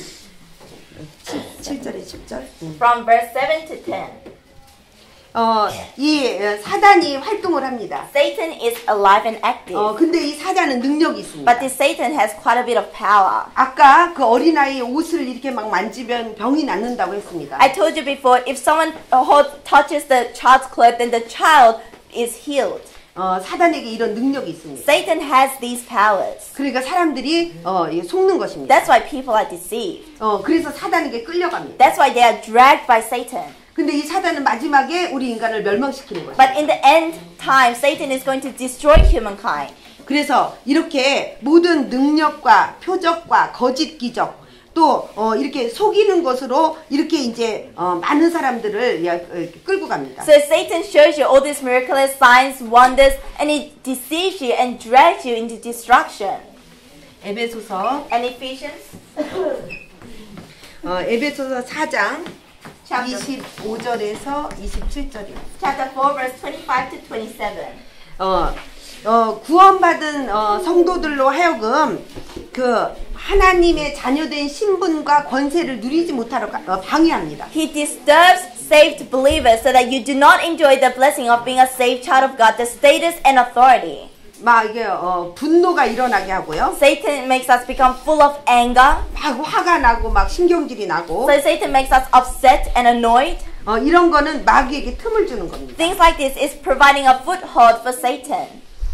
칠 절에 십 절. 음. From verse seven to ten. 어, 이 어, 사단이 활동을 합니다. Satan is alive and active. 어, 근데 이 사단은 능력이 있습니다. But this Satan has quite a bit of power. 아까 그 어린아이의 옷을 이렇게 막 만지면 병이 낫는다고 했습니다. I told you before, if someone uh, hold- touches the child's clothes, then the child is healed. 어, 사단에게 이런 능력이 있습니다. Satan has these powers. 그러니까 사람들이 어, 예, 속는 것입니다. That's why people are deceived. 어, 그래서 사단에게 끌려갑니다. That's why they are dragged by Satan. 근데 이 사단은 마지막에 우리 인간을 멸망시키는 것입니다. But in the end time, Satan is going to destroy humankind. 그래서 이렇게 모든 능력과 표적과 거짓 기적 또 어, 이렇게 속이는 것으로 이렇게 이제 어, 많은 사람들을 야, 어, 끌고 갑니다. So Satan shows you all these miraculous signs, wonders, and he deceives you and drags you into destruction. 에베소서 And Ephesians 어, 에베소서 사 장 chapter, 이십오 절에서 이십칠 절입니다. chapter four, verse twenty-five to twenty-seven. 어, 어, 구원받은 어, 성도들로 하여금 그 하나님의 자녀된 신분과 권세를 누리지 못하러 가- 어, 방해합니다. He disturbs saved believers so that you do not enjoy the blessing of being a saved child of God, the status and authority. 막 이게 어, 분노가 일어나게 하고요. Satan makes us become full of anger. 막 화가 나고 막 신경질이 나고 So Satan makes us upset and annoyed. 어, 이런 거는 마귀에게 틈을 주는 겁니다. Things like this is providing a foothold for Satan.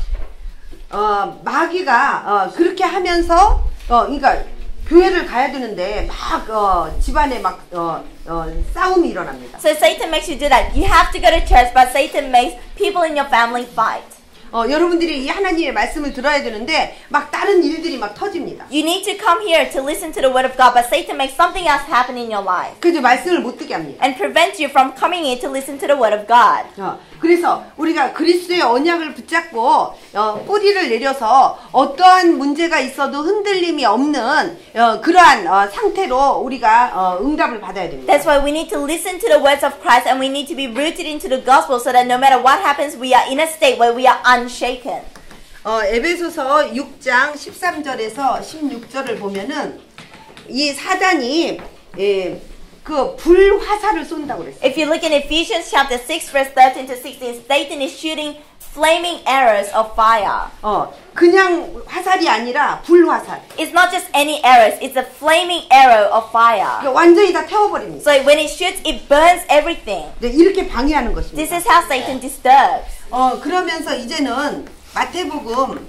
어, 마귀가 어, 그렇게 하면서 어, 그러니까 교회를 가야 되는데 막 어, 집안에 막 어, 어, 싸움이 일어납니다. So Satan makes you do that. You have to go to church, but Satan makes people in your family fight. 어, 여러분들이 이 하나님의 말씀을 들어야 되는데 막 다른 일들이 막 터집니다. You need to come here to listen to the word of God, but Satan makes something else happen in your life 그래서 말씀을 못 듣게 합니다. and prevents you from coming here to listen to the word of God. 어, 그래서 우리가 그리스도의 언약을 붙잡고 어, 뿌리를 내려서 어떠한 문제가 있어도 흔들림이 없는 어, 그러한 어, 상태로 우리가 어, 응답을 받아야 됩니다. That's why we need to listen to the words of Christ and we need to be rooted into the gospel so that no matter what happens, we are in a state where we are unshaken. 어, 에베소서 육 장 십삼 절에서 십육 절을 보면은 이 사단이 예, 그 불화살을 쏜다고 그랬어요. If you look in Ephesians chapter six, verse thirteen to sixteen, Satan is shooting flaming arrows of fire. 어, 그냥 화살이 아니라 불화살. It's not just any arrows, it's a flaming arrow of fire. 그러니까 완전히 다 태워버립니다. So when it shoots, it burns everything. 네, 이렇게 방해하는 This 것입니다. is how Satan disturbs. 어, 그러면서 이제는 마태복음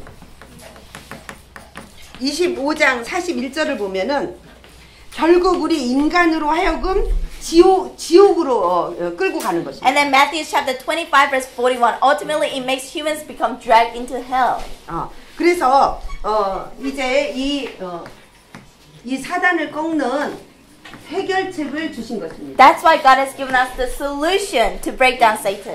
이십오 장 사십일 절을 보면은 결국 우리 인간으로 하여금 지옥 지옥으로 어, 어, 끌고 가는 것입니다. And then Matthew chapter twenty-five verse forty-one, ultimately it makes humans become dragged into hell. 어, 그래서 어, 이제 이, 어, 이 사단을 꺾는 해결책을 주신 것입니다. That's why God has given us the solution to break down Satan.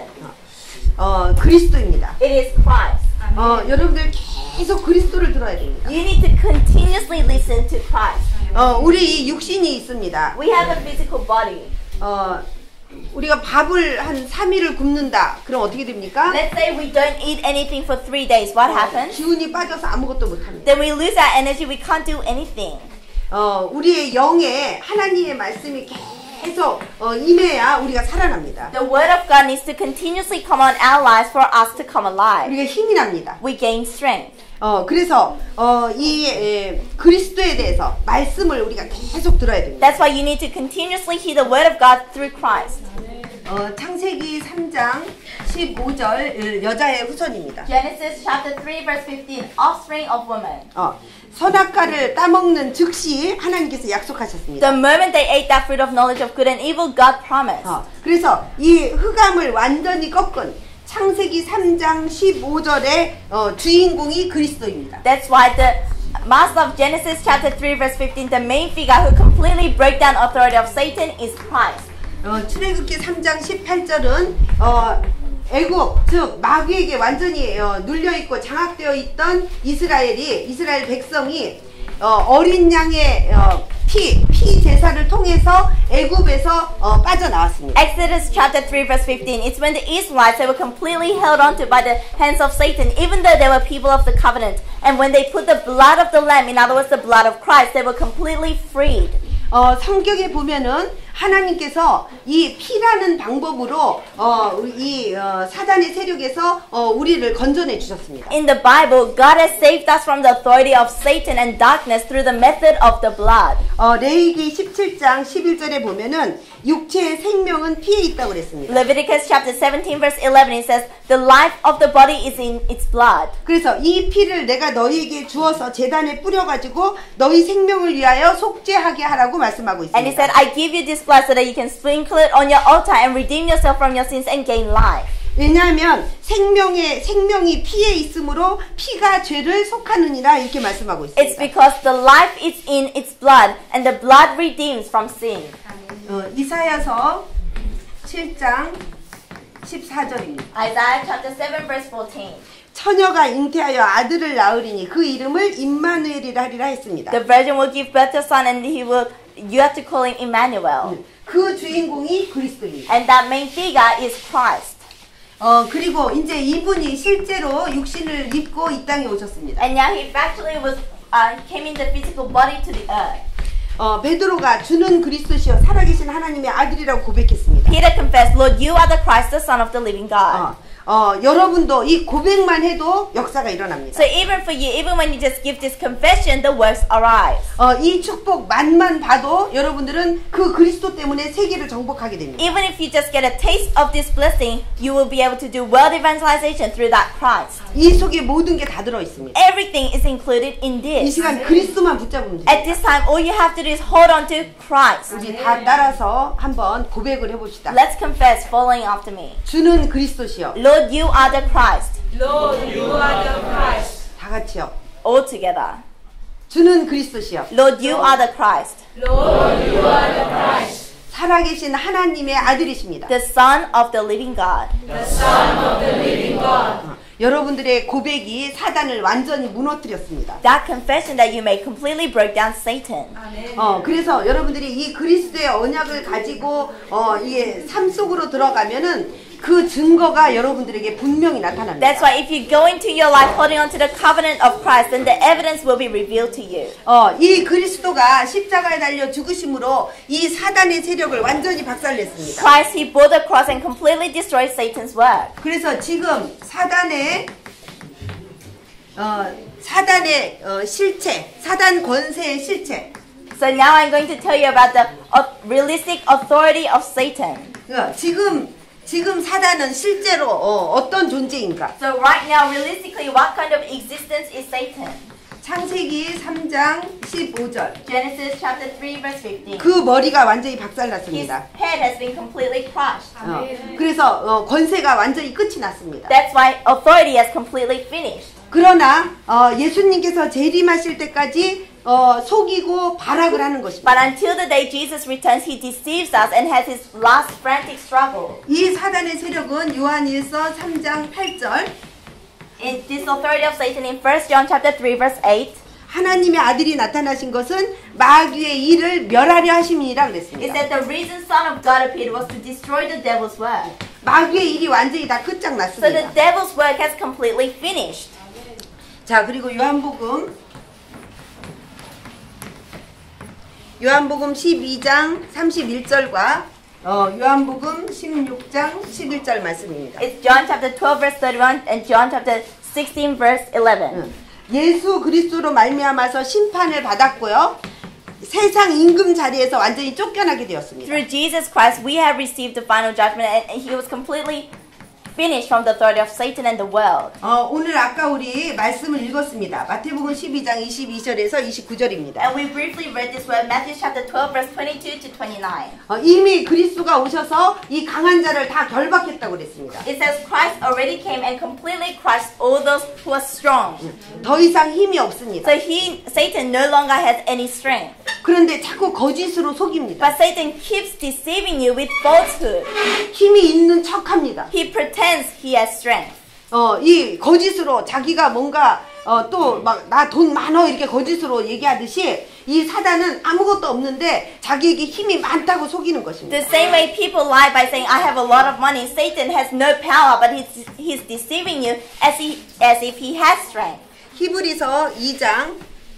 어, 그리스도입니다. It is Christ. 어, 여러분들 계속 그리스도를 들어야 됩니다. You need to continuously listen to Christ. 어, 우리 육신이 있습니다. We have a physical body. 어, 우리가 밥을 한 삼 일을 굶는다. 그럼 어떻게 됩니까? Let's say we don't eat anything for three days. What happens? 기운이 빠져서 아무것도 못합니다. Then we lose our energy. We can't do anything. 어, 우리의 영에 하나님의 말씀이 계속 어, 임해야 우리가 살아납니다. The word of God needs to continuously come on our lives for us to come alive. 우리가 힘이 납니다. We gain strength. 어, 그래서 어, 이 에, 그리스도에 대해서 말씀을 우리가 계속 들어야 됩니다. That's why you need to continuously hear the word of God through Christ. 어, 창세기 삼 장 십오 절 여자의 후손입니다. Genesis chapter three verse fifteen, offspring of woman. 어, 선악과를 따먹는 즉시 하나님께서 약속하셨습니다. The moment they ate that fruit of knowledge of good and evil, God promised. 어, 그래서 이 흑암을 완전히 꺾은 창세기 삼 장 십오 절의 어, 주인공이 그리스도입니다. That's why the master of Genesis chapter three verse fifteen, the main figure who completely break down authority of Satan is Christ. 어, 출애굽기 삼 장 십팔 절은 어, 애굽 즉 마귀에게 완전히 어, 눌려 있고 장악되어 있던 이스라엘이 이스라엘 백성이 어, 어린 양의 어, 피, 피 제사를 통해서 애굽에서 어, 빠져나왔습니다. Exodus chapter three verse fifteen, it's when the Israelites they were completely held onto by the hands of Satan, even though they were people of the covenant. And when they put the blood of the lamb, in other words the blood of Christ, they were completely freed. 어, 성경에 보면은 하나님께서 이 피라는 방법으로 어, 이 어, 사단의 세력에서 어, 우리를 건져내 주셨습니다. In the Bible, God has saved us from the authority of Satan and darkness through the method of the blood. 어, 레위기 십칠 장 십일 절에 보면은 육체의 생명은 피에 있다고 그랬습니다. Leviticus chapter seventeen verse eleven, it says, the life of the body is in its blood. 그래서 이 피를 내가 너희에게 주어서 제단에 뿌려가지고 너희 생명을 위하여 속죄하게 하라고 말씀하고 있습니다. And he said, I give you this blood so that you can sprinkle it on your altar and redeem yourself from your sins and gain life. 왜냐하면 생명의 생명이 피에 있으므로 피가 죄를 속하느니라 이렇게 말씀하고 있습니다. It's because the life is in its blood and the blood redeems from sin. 어, 이사야서 칠 장 십사 절입니다. Isaiah chapter seven verse fourteen. 처녀가 잉태하여 아들을 낳으리니 그 이름을 임마누엘이라 하리라 했습니다. The virgin will give birth to a son and he will, you have to call him Emmanuel. 그 주인공이 그리스도입니다. And that main figure is Christ. 어, 그리고 이제 이분이 실제로 육신을 입고 이 땅에 오셨습니다. And now he actually was, uh, came in the physical body to the earth. 어, 베드로가 주는 그리스도시여 살아계신 하나님의 아들이라고 고백했습니다. Peter confessed, Lord, you are the Christ, the Son of the living God. 어, 어, 여러분도 이 고백만 해도 역사가 일어납니다. So even for you, even when you just give this confession, the works arise. 어, 이 축복 만만 봐도 여러분들은 그 그리스도 때문에 세계를 정복하게 됩니다. Even if you just get a taste of this blessing, you will be able to do world evangelization through that Christ. 이 속에 모든 게 다 들어 있습니다. Everything is included in 이 this. 시간 그리스도만 붙잡으면 At 됩니다. this time, all you have to do is hold on to Christ. 우리 다 따라서 한번 고백을 해봅시다. Let's confess, following after me. 주는 그리스도시여. Lord, you are the Christ. Lord, you are the Christ. 다 같이요. All together. 주는 그리스도시여. Lord, you are the Christ. Lord, you are the Christ. 살아계신 하나님의 아들이십니다. The Son of the living God. The Son of the living God. 어, 여러분들의 고백이 사단을 완전히 무너뜨렸습니다. That confession that you made completely broke down Satan. 어, 그래서 여러분들이 이 그리스도의 언약을 가지고 어, 이게 삶 속으로 들어가면은 그 증거가 여러분들에게 분명히 나타납니다. That's why if you go into your life holding on to the covenant of Christ, then the evidence will be revealed to you. 어, 이 그리스도가 십자가에 달려 죽으심으로 이 사단의 세력을 완전히 박살냈습니다. Christ, he bore the cross and completely destroyed Satan's work. 그래서 지금 사단의 어, 사단의 어, 실체, 사단 권세의 실체. So now I'm going to tell you about the uh, realistic authority of Satan. 어, 지금 지금 사단은 실제로 어, 어떤 존재인가? So right now, realistically, what kind of existence is Satan? 창세기 삼 장 십오 절. Genesis chapter three verse fifteen. 그 머리가 완전히 His 박살났습니다. head has been completely crushed. 어, 그래서 어, 권세가 완전히 끝이 났습니다. That's why authority has completely finished. 그러나 어, 예수님께서 재림하실 때까지 어, 속이고 발악을 하는 것입니다. But until the day Jesus returns, he deceives us and has his last frantic struggle. 이 사단의 세력은 요한일서 삼 장 팔 절. In this authority of Satan in First John chapter three verse eight, 하나님의 아들이 나타나신 것은 마귀의 일을 멸하려 하심이라 it 그랬습니다. said the reason Son of God appeared was to destroy the devil's work. 마귀의 일이 완전히 다 So the 끝장났습니다. devil's work has completely finished. 자, 그리고 요한복음 요한복음 십이 장 삼십일 절과 어, 요한복음 십육 장 십일 절 말씀입니다. It's John chapter twelve verse thirty-one and John chapter sixteen verse eleven. 예수 그리스도로 말미암아서 심판을 받았고요. 세상 임금 자리에서 완전히 쫓겨나게 되었습니다. Through Jesus Christ, we have received the final judgment, and and he was completely finished from the authority of Satan and the world. 어, 오늘 아까 우리 말씀을 읽었습니다. 마태복음 십이 장 이십이 절에서 이십구 절입니다. And we briefly read this word, Matthew chapter twelve verse twenty-two to twenty-nine. 어, 이미 그리스도가 오셔서 이 강한 자를 다 결박했다고 그랬습니다. It says Christ already came and completely crushed all those who are strong. 더 이상 힘이 없습니다. So he, Satan no longer has any strength. 그런데 자꾸 거짓으로 속입니다. But Satan keeps deceiving you with falsehood. 힘이 있는 척합니다. He pretends he has strength. 어, 이 거짓으로 자기가 뭔가 어, 또 막 나 돈 많어 이렇게 거짓으로 얘기하듯이 이 사단은 아무것도 없는데 자기에게 힘이 많다고 속이는 것입니다. The same way people lie by saying I have a lot of money, Satan has no power, but he's, he's deceiving you as, he, as if he has strength. 히브리서 이 장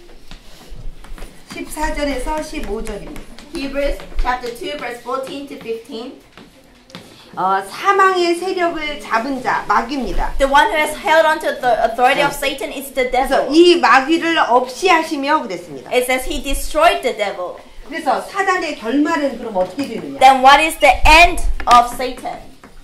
십사 절에서 십오 절입니다. Hebrews chapter two verse fourteen to fifteen. 어, 사망의 세력을 잡은 자 마귀입니다. The one who has held on to the authority of Satan is the 그래서 devil. 이 마귀를 없이 하시며 그랬습니다. It says he destroyed the devil. 그래서 사단의 결말은 그럼 어떻게 되느냐? Then what is the end of Satan?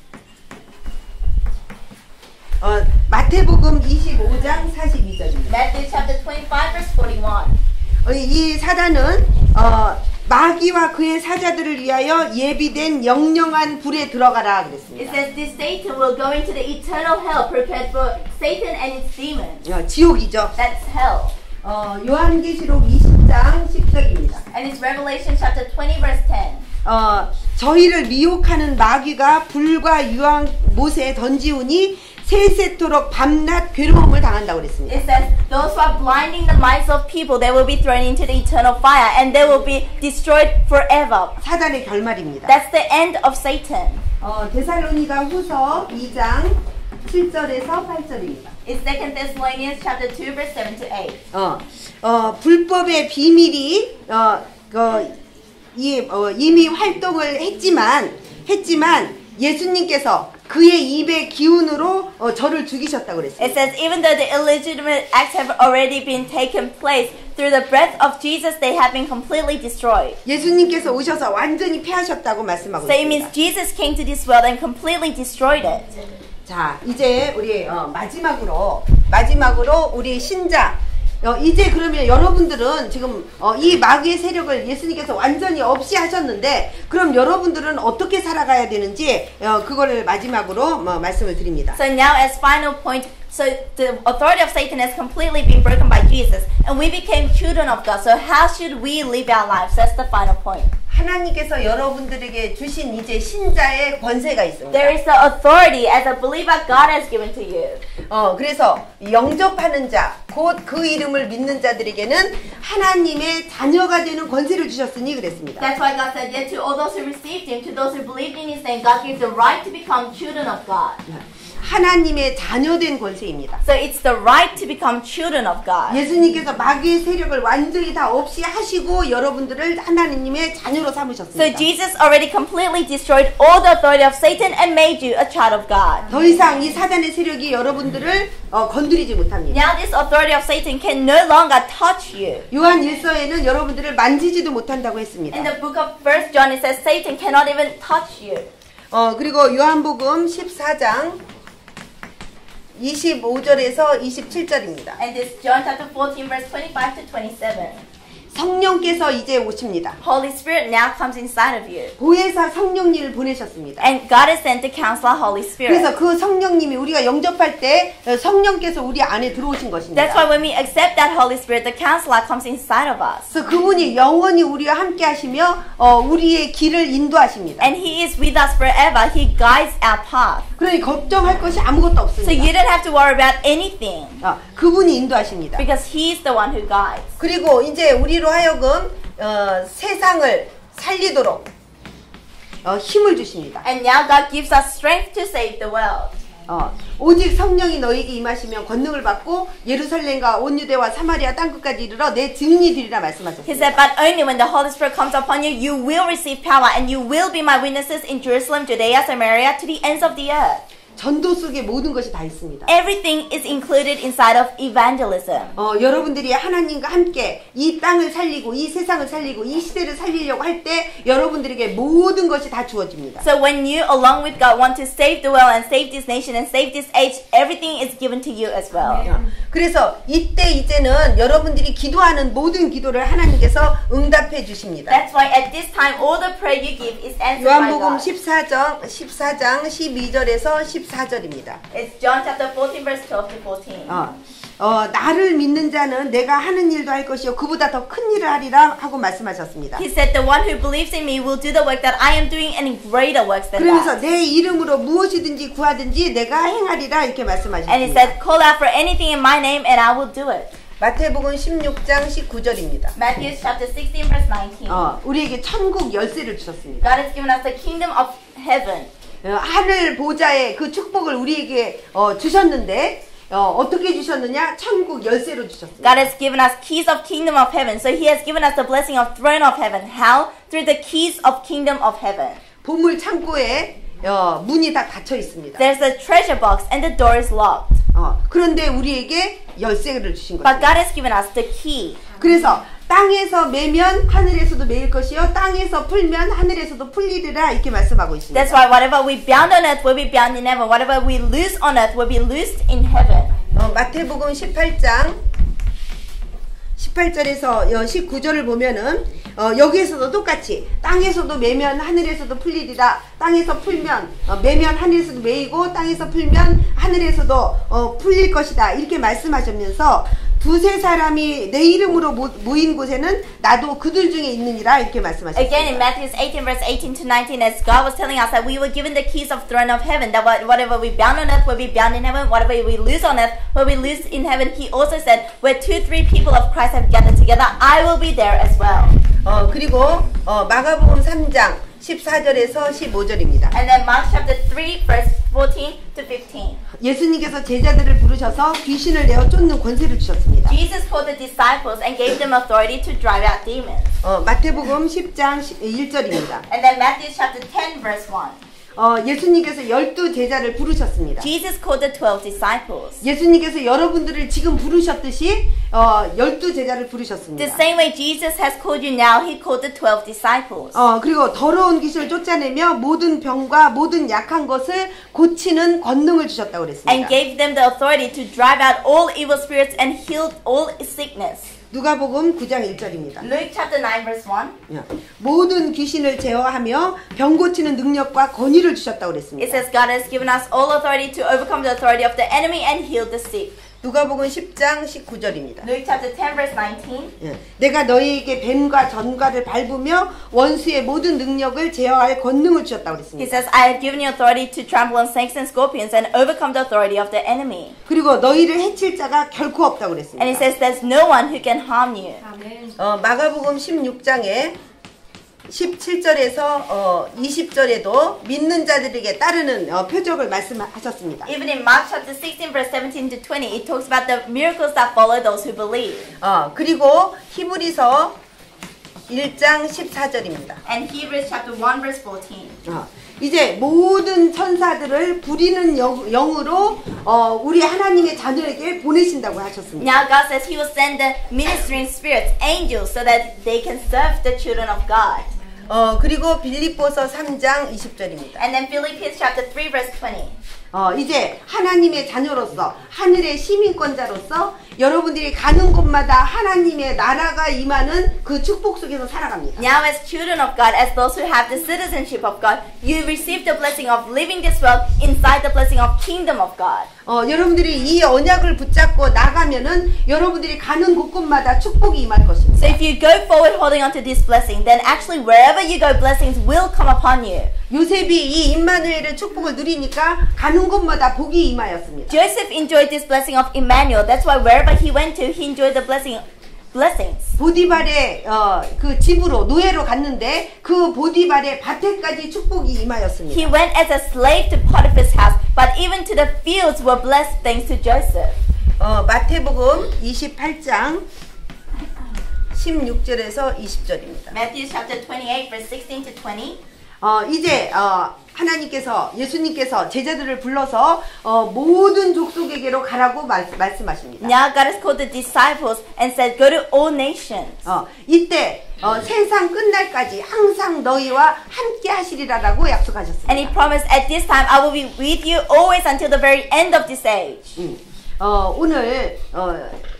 어, 마태복음 이십오 장 사십이 절입니다. Matthew chapter twenty-five verse forty-one. 어, 이 사단은 어, 마귀와 그의 사자들을 위하여 예비된 영영한 불에 들어가라 It 그랬습니다. says this Satan will go into the eternal hell prepared for Satan and its demons. 어, 지옥이죠. That's hell. 어, 요한계시록 이십 장 십 절입니다. And it's Revelation chapter twenty verse ten. 어, 저희를 미혹하는 마귀가 불과 유황 못에 던지우니 세세토록 밤낮 괴로움을 당한다고 그랬습니다. It says those who are blinding the minds of people, they will be thrown into the eternal fire and they will be destroyed forever. 사단의 결말입니다. That's the end of Satan. 어, 데살로니가 후서 이 장 칠 절에서 팔 절입니다. It's Second Thessalonians chapter two verse seven to eight. 어, 어, 불법의 비밀이 어, 어, 이, 어, 이미 활동을 했지만 했지만 예수님께서 그의 입의 기운으로 어, 저를 죽이셨다고 그랬어요. It says even though the illegitimate acts have already been taken place, through the breath of Jesus they have been completely destroyed. 예수님께서 오셔서 완전히 패하셨다고 말씀하고 So it means 있습니다. Jesus came to this world and completely destroyed it. 자, 이제 우리 어, 마지막으로 마지막으로 우리 신자 어, 이제 그러면 여러분들은 지금 어, 이 마귀의 세력을 예수님께서 완전히 없이 하셨는데 그럼 여러분들은 어떻게 살아가야 되는지 어, 그거를 마지막으로 뭐, 말씀을 드립니다. So now as final point, so the authority of Satan has completely been broken by Jesus and we became children of God. So how should we live our lives? That's the final point. 하나님께서 여러분들에게 주신 이제 신자의 권세가 있습니다. There is the authority as a believer God has given to you. 어, 그래서 영접하는 자, 곧 그 이름을 믿는 자들에게는 하나님의 자녀가 되는 권세를 주셨으니 그랬습니다. That's why God said, yet to all those who received Him, to those who believed in His name, God gives the right to become children of God. 하나님의 자녀된 권세입니다. So it's the right to become children of God. 예수님께서 마귀의 세력을 완전히 다 없이 하시고 여러분들을 하나님의 자녀로 So 삼으셨습니다. Jesus already completely destroyed all the authority of Satan and made you a child of God. 더 이상 이 사단의 세력이 여러분들을 어, 건드리지 못합니다. Now this authority of Satan can no longer touch you. 요한 일서에는 여러분들을 만지지도 못한다고 했습니다. In the book of First John it says Satan cannot even touch you. 어, 그리고 요한복음 십사 장 이십오 절에서 이십칠 절입니다. And this John chapter fourteen verse twenty-five to twenty-seven. 성령께서 이제 오십니다. Holy Spirit now comes inside of you. 보혜사 성령님을 보내셨습니다. And God has sent the Counselor, Holy Spirit. 그래서 그 성령님이 우리가 영접할 때 성령께서 우리 안에 들어오신 것입니다. That's why when we accept that Holy Spirit, the Counselor comes inside of us. 그래서 그분이 영원히 우리와 함께 하시며 어, 우리의 길을 인도하십니다. And He is with us forever. He guides our path. 그러니 걱정할 것이 아무것도 So you 없습니다. don't have to worry about anything 어, 그분이 인도하십니다. because He's the one who guides. 그리고 이제 우리로 하여금 어, 세상을 살리도록 어, 힘을 주십니다. And now God gives us strength to save the world. 어, 오직 성령이 너에게 임하시면 권능을 받고 예루살렘과 온 유대와 사마리아 땅끝까지 이르러 내 증인이 되리라 He 말씀하셨습니다. said, but only when the Holy Spirit comes upon you, you will receive power and you will be my witnesses in Jerusalem, Judea, Samaria, to the ends of the earth. 전도 속에 모든 것이 다 있습니다. Everything is included inside of evangelism. 어, 여러분들이 하나님과 함께 이 땅을 살리고 이 세상을 살리고 이 시대를 살리려고 할 때 여러분들에게 모든 것이 다 주어집니다. So when you, along with God, want to save the world and save this nation and save this age, everything is given to you as well. 그래서 이때 이제는 여러분들이 기도하는 모든 기도를 하나님께서 응답해 주십니다. That's why at this time, all the prayer you give is answered by 요한복음 God. 십사 장 십사 장 십이 절에서 십사 절입니다. It's John chapter fourteen, verse twelve to fourteen. 어, 어, 나를 믿는 자는 내가 하는 일도 할 것이요 그보다 더 큰 일을 하리라 하고 말씀하셨습니다. He said, the one who believes in me will do the work that I am doing and greater works than 그러면서 that. 내 이름으로 무엇이든지 구하든지 내가 행하리라 이렇게 And he 말씀하셨습니다. said, call out for anything in my name and I will do it. 마태복음 십육 장 십구 절입니다. Matthew chapter sixteen, verse nineteen. 어, 우리에게 천국 열쇠를 주셨습니다. God has given us the kingdom of heaven. 어, 하늘 보좌의 그 축복을 우리에게 어, 주셨는데 어, 어떻게 주셨느냐? 천국 열쇠로 주셨습니다. God has given us keys of kingdom of heaven. So he has given us the blessing of throne of heaven. How? Through the keys of kingdom of heaven. 보물 창고에 어, 문이 다 닫혀 있습니다. There's a treasure box and the door is locked. 어, 그런데 우리에게 열쇠를 주신 But 것입니다. God has given us the key. 그래서 땅에서 매면 하늘에서도 매일 것이요 땅에서 풀면 하늘에서도 풀리리라 이렇게 말씀하고 있습니다. That's why whatever we bound on earth will be bound in heaven. Whatever we loose on earth will be loosed in heaven. 어, 마태복음 십팔 장 십팔 절에서 십구 절을 보면은 어, 여기에서도 똑같이 땅에서도 매면 하늘에서도 풀리리라. 땅에서 풀면 어, 매면 하늘에서도 매이고 땅에서 풀면 하늘에서도 어, 풀릴 것이다 이렇게 말씀하시면서 두세 사람이 내 이름으로 모, 모인 곳에는 나도 그들 중에 있느니라 이렇게 말씀하셨습니다. Again in Matthew eighteen verse eighteen to nineteen, as God was telling us that we were given the keys of throne of heaven, that what- whatever we bound on earth will be bound in heaven, whatever we loose on earth will be loosed in heaven. He also said, where two, three people of Christ have gathered together, I will be there as well. 어, 그리고 어, 마가복음 삼 장 십사 절에서 십오 절입니다. And then Mark chapter three verse fourteen to fifteen. 예수님께서 제자들을 부르셔서 귀신을 내어 쫓는 권세를 주셨습니다. Jesus called the disciples and gave them authority to drive out demons. 어, 마태복음 십 장 일 절입니다. And then Matthew chapter ten verse one. 어, 예수님께서 열두 제자를 부르셨습니다. Jesus called the twelve disciples. 예수님께서 여러분들을 지금 부르셨듯이 어, 열두 제자를 The 부르셨습니다. same way Jesus has called you now, he called the twelve disciples. 어, 그리고 더러운 귀신을 쫓아내며 모든 병과 모든 약한 것을 고치는 권능을 주셨다고 And 그랬습니다. gave them the authority to drive out all evil spirits and heal all sickness. 누가복음 구 장 일 절입니다. Luke chapter nine verse one. 모든 귀신을 제어하며 병 고치는 능력과 권위를 주셨다고 It 그랬습니다. says God has given us all authority to overcome the authority of the enemy and heal the sick. 누가복음 십 장 십구 절입니다. Luke chapter ten verse nineteen. 예. 내가 너희에게 뱀과 전갈을 밟으며 원수의 모든 능력을 제어할 권능을 주셨다고 He 그랬습니다. says, I have given you authority to trample on snakes and scorpions and overcome the authority of the enemy. 그리고 너희를 해칠 자가 결코 없다고 And 그랬습니다. he says, there's no one who can harm you. 어, 마가복음 십육 장에 십칠 절에서 어, 이십 절에도 믿는 자들에게 따르는 어, 표적을 말씀하셨습니다. Even in Mark chapter sixteen verse seventeen to twenty, it talks about the miracles that follow those who believe. 어, 그리고 히브리서 일 장 십사 절입니다. And Hebrews chapter one verse fourteen. 어, 이제 모든 천사들을 부리는 영, 영으로 어, 우리 하나님의 자녀에게 보내신다고 하셨습니다. Now God says he will send the ministering spirits, angels, so that they can serve the children of God. 어, 그리고 빌립보서 삼 장 이십 절입니다. And then Philippians chapter three verse twenty. 어, 이제 하나님의 자녀로서 하늘의 시민권자로서 여러분들이 가는 곳마다 하나님의 나라가 임하는 그 축복 속에서 살아갑니다. Now as children of God, as those who have the citizenship of God, you receive the blessing of living this world inside the blessing of kingdom of God. 어, 여러분들이 이 언약을 붙잡고 나가면은 여러분들이 가는 곳곳마다 축복이 임할 것입니다. So if you go forward holding on to this blessing, then actually wherever you go, blessings will come upon you. 요셉이 이 임마누엘의 축복을 누리니까 가는 곳마다 복이 임하였습니다. Joseph enjoyed this blessing of Emmanuel. That's why wherever he went to, he enjoyed the blessing, blessings. 보디발의 어, 그 집으로 노예로 갔는데 그 보디발의 밭에까지 축복이 임하였습니다. He went as a slave to Potiphar's house, but even to the fields were blessed thanks to Joseph. 어, 마태복음 이십팔 장 십육 절에서 이십 절입니다. Matthew chapter twenty-eight, verse sixteen to twenty. 어, 이제 어, 하나님께서 예수님께서 제자들을 불러서 어, 모든 족속에게로 가라고 말, 말씀하십니다. Now God has called the disciples and said, go to all nations. 어, 이때 어, 세상 끝날까지 항상 너희와 함께 하시리라라고 약속하셨습니다. And he promised, at this time I will be with you always until the very end of this age. 음, 어, 오늘 어,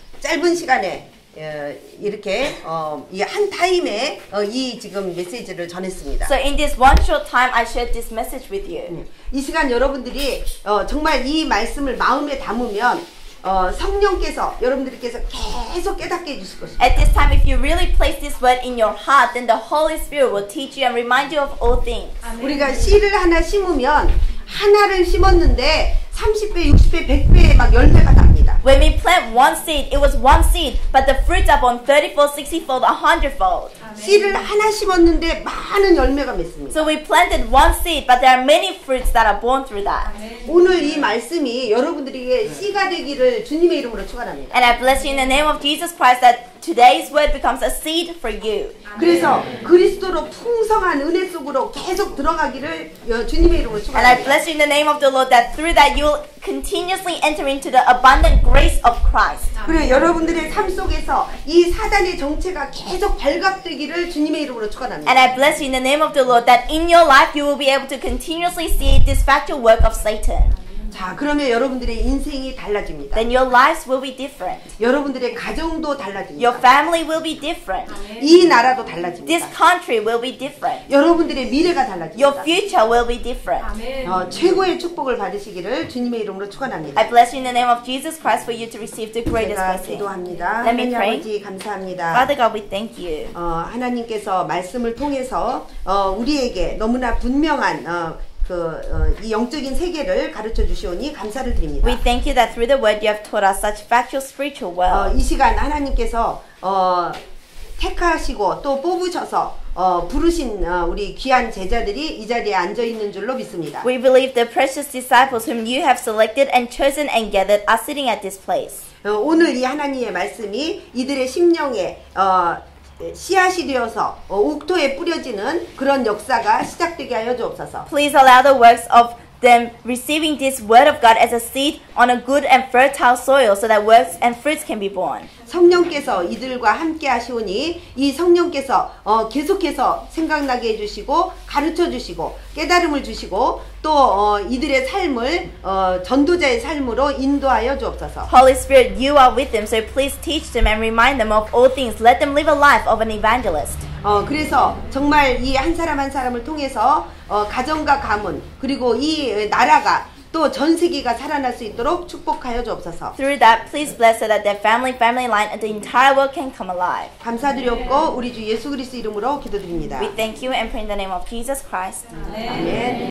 짧은 시간에 어, 이렇게 어, 이 한 타임에 어, 이 지금 메시지를 전했습니다. So in this one short time, I shared this message with you. 음, 이 시간 여러분들이 어, 정말 이 말씀을 마음에 담으면 어, 성령께서 여러분들께서 계속 깨닫게 해주실 것입니다. At this time, if you really place this word in your heart, then the Holy Spirit will teach you and remind you of all things. 우리가 씨를 하나 심으면 하나를 심었는데 삼십 배, 육십 배, 백 배의 막 열매가 납니다. When we plant one seed, it was one seed, but the fruits are born thirty-fold, sixty-fold, one hundred-fold. 씨를 하나 심었는데 많은 열매가 맺습니다. So we planted one seed, but there are many fruits that are born through that. 오늘 이 말씀이 여러분들에게 씨가 되기를 주님의 이름으로 축원합니다. And I bless you in the name of Jesus Christ that today's word becomes a seed for you. 그래서 그리스도로 풍성한 은혜 속으로 계속 들어가기를 주님의 이름으로 And I 축원합니다. bless you in the name of the Lord that through that you will continuously enter into the abundant grace of Christ. 그래 여러분들의 삶 속에서 이 사단의 정체가 계속 발각되기를 주님의 이름으로 축원합니다. And I bless you in the name of the Lord that in your life you will be able to continuously see this factual work of Satan. 자, 그러면 여러분들의 인생이 달라집니다. Then your lives will be different. 여러분들의 가정도 달라집니다. Your family will be different. 이 나라도 This 달라집니다. country will be different. 여러분들의 미래가 Your 달라집니다. future will be different. 어, 최고의 축복을 받으시기를 주님의 이름으로 축원합니다. I bless you in the name of Jesus Christ for you to receive the greatest 제가 blessing. 기도합니다. Let me 하나님 pray. 아버지 감사합니다. Father God, we thank you. 어, 하나님께서 말씀을 통해서 어, 우리에게 너무나 분명한 어, 그, 어, 이 영적인 세계를 가르쳐 주시오니 감사를 드립니다. We thank you that through the word you have taught us such factual spiritual 어, well. 이 시간 하나님께서 어, 택하시고 또 뽑으셔서 어, 부르신 어, 우리 귀한 제자들이 이 자리에 앉아 있는 줄로 믿습니다. We believe the precious disciples whom you have selected and chosen and gathered are sitting at this place. 어, 오늘 이 하나님의 말씀이 이들의 심령에 어, 씨앗이 되어서 어, 옥토에 뿌려지는 그런 역사가 시작되게 하여 주옵소서. Please allow the works of them receiving this word of God as a seed on a good and fertile soil so that works and fruits can be born. 성령께서 이들과 함께 하시오니 이 성령께서 어, 계속해서 생각나게 해주시고 가르쳐 주시고 깨달음을 주시고 또 어, 이들의 삶을 어, 전도자의 삶으로 인도하여 주옵소서. Holy Spirit, you are with them, so please teach them and remind them of all things. Let them live a life of an evangelist. 어, 그래서 정말 이 한 사람 한 사람을 통해서 어, 가정과 가문 그리고 이 나라가 또 전 세계가 살아날 수 있도록 축복하여 주옵소서. Through that, please bless so that their family, family line, and the entire world can come alive. 감사드렸고 우리 주 예수 그리스도 이름으로 기도드립니다. We thank you and pray in the name of Jesus Christ. 아멘.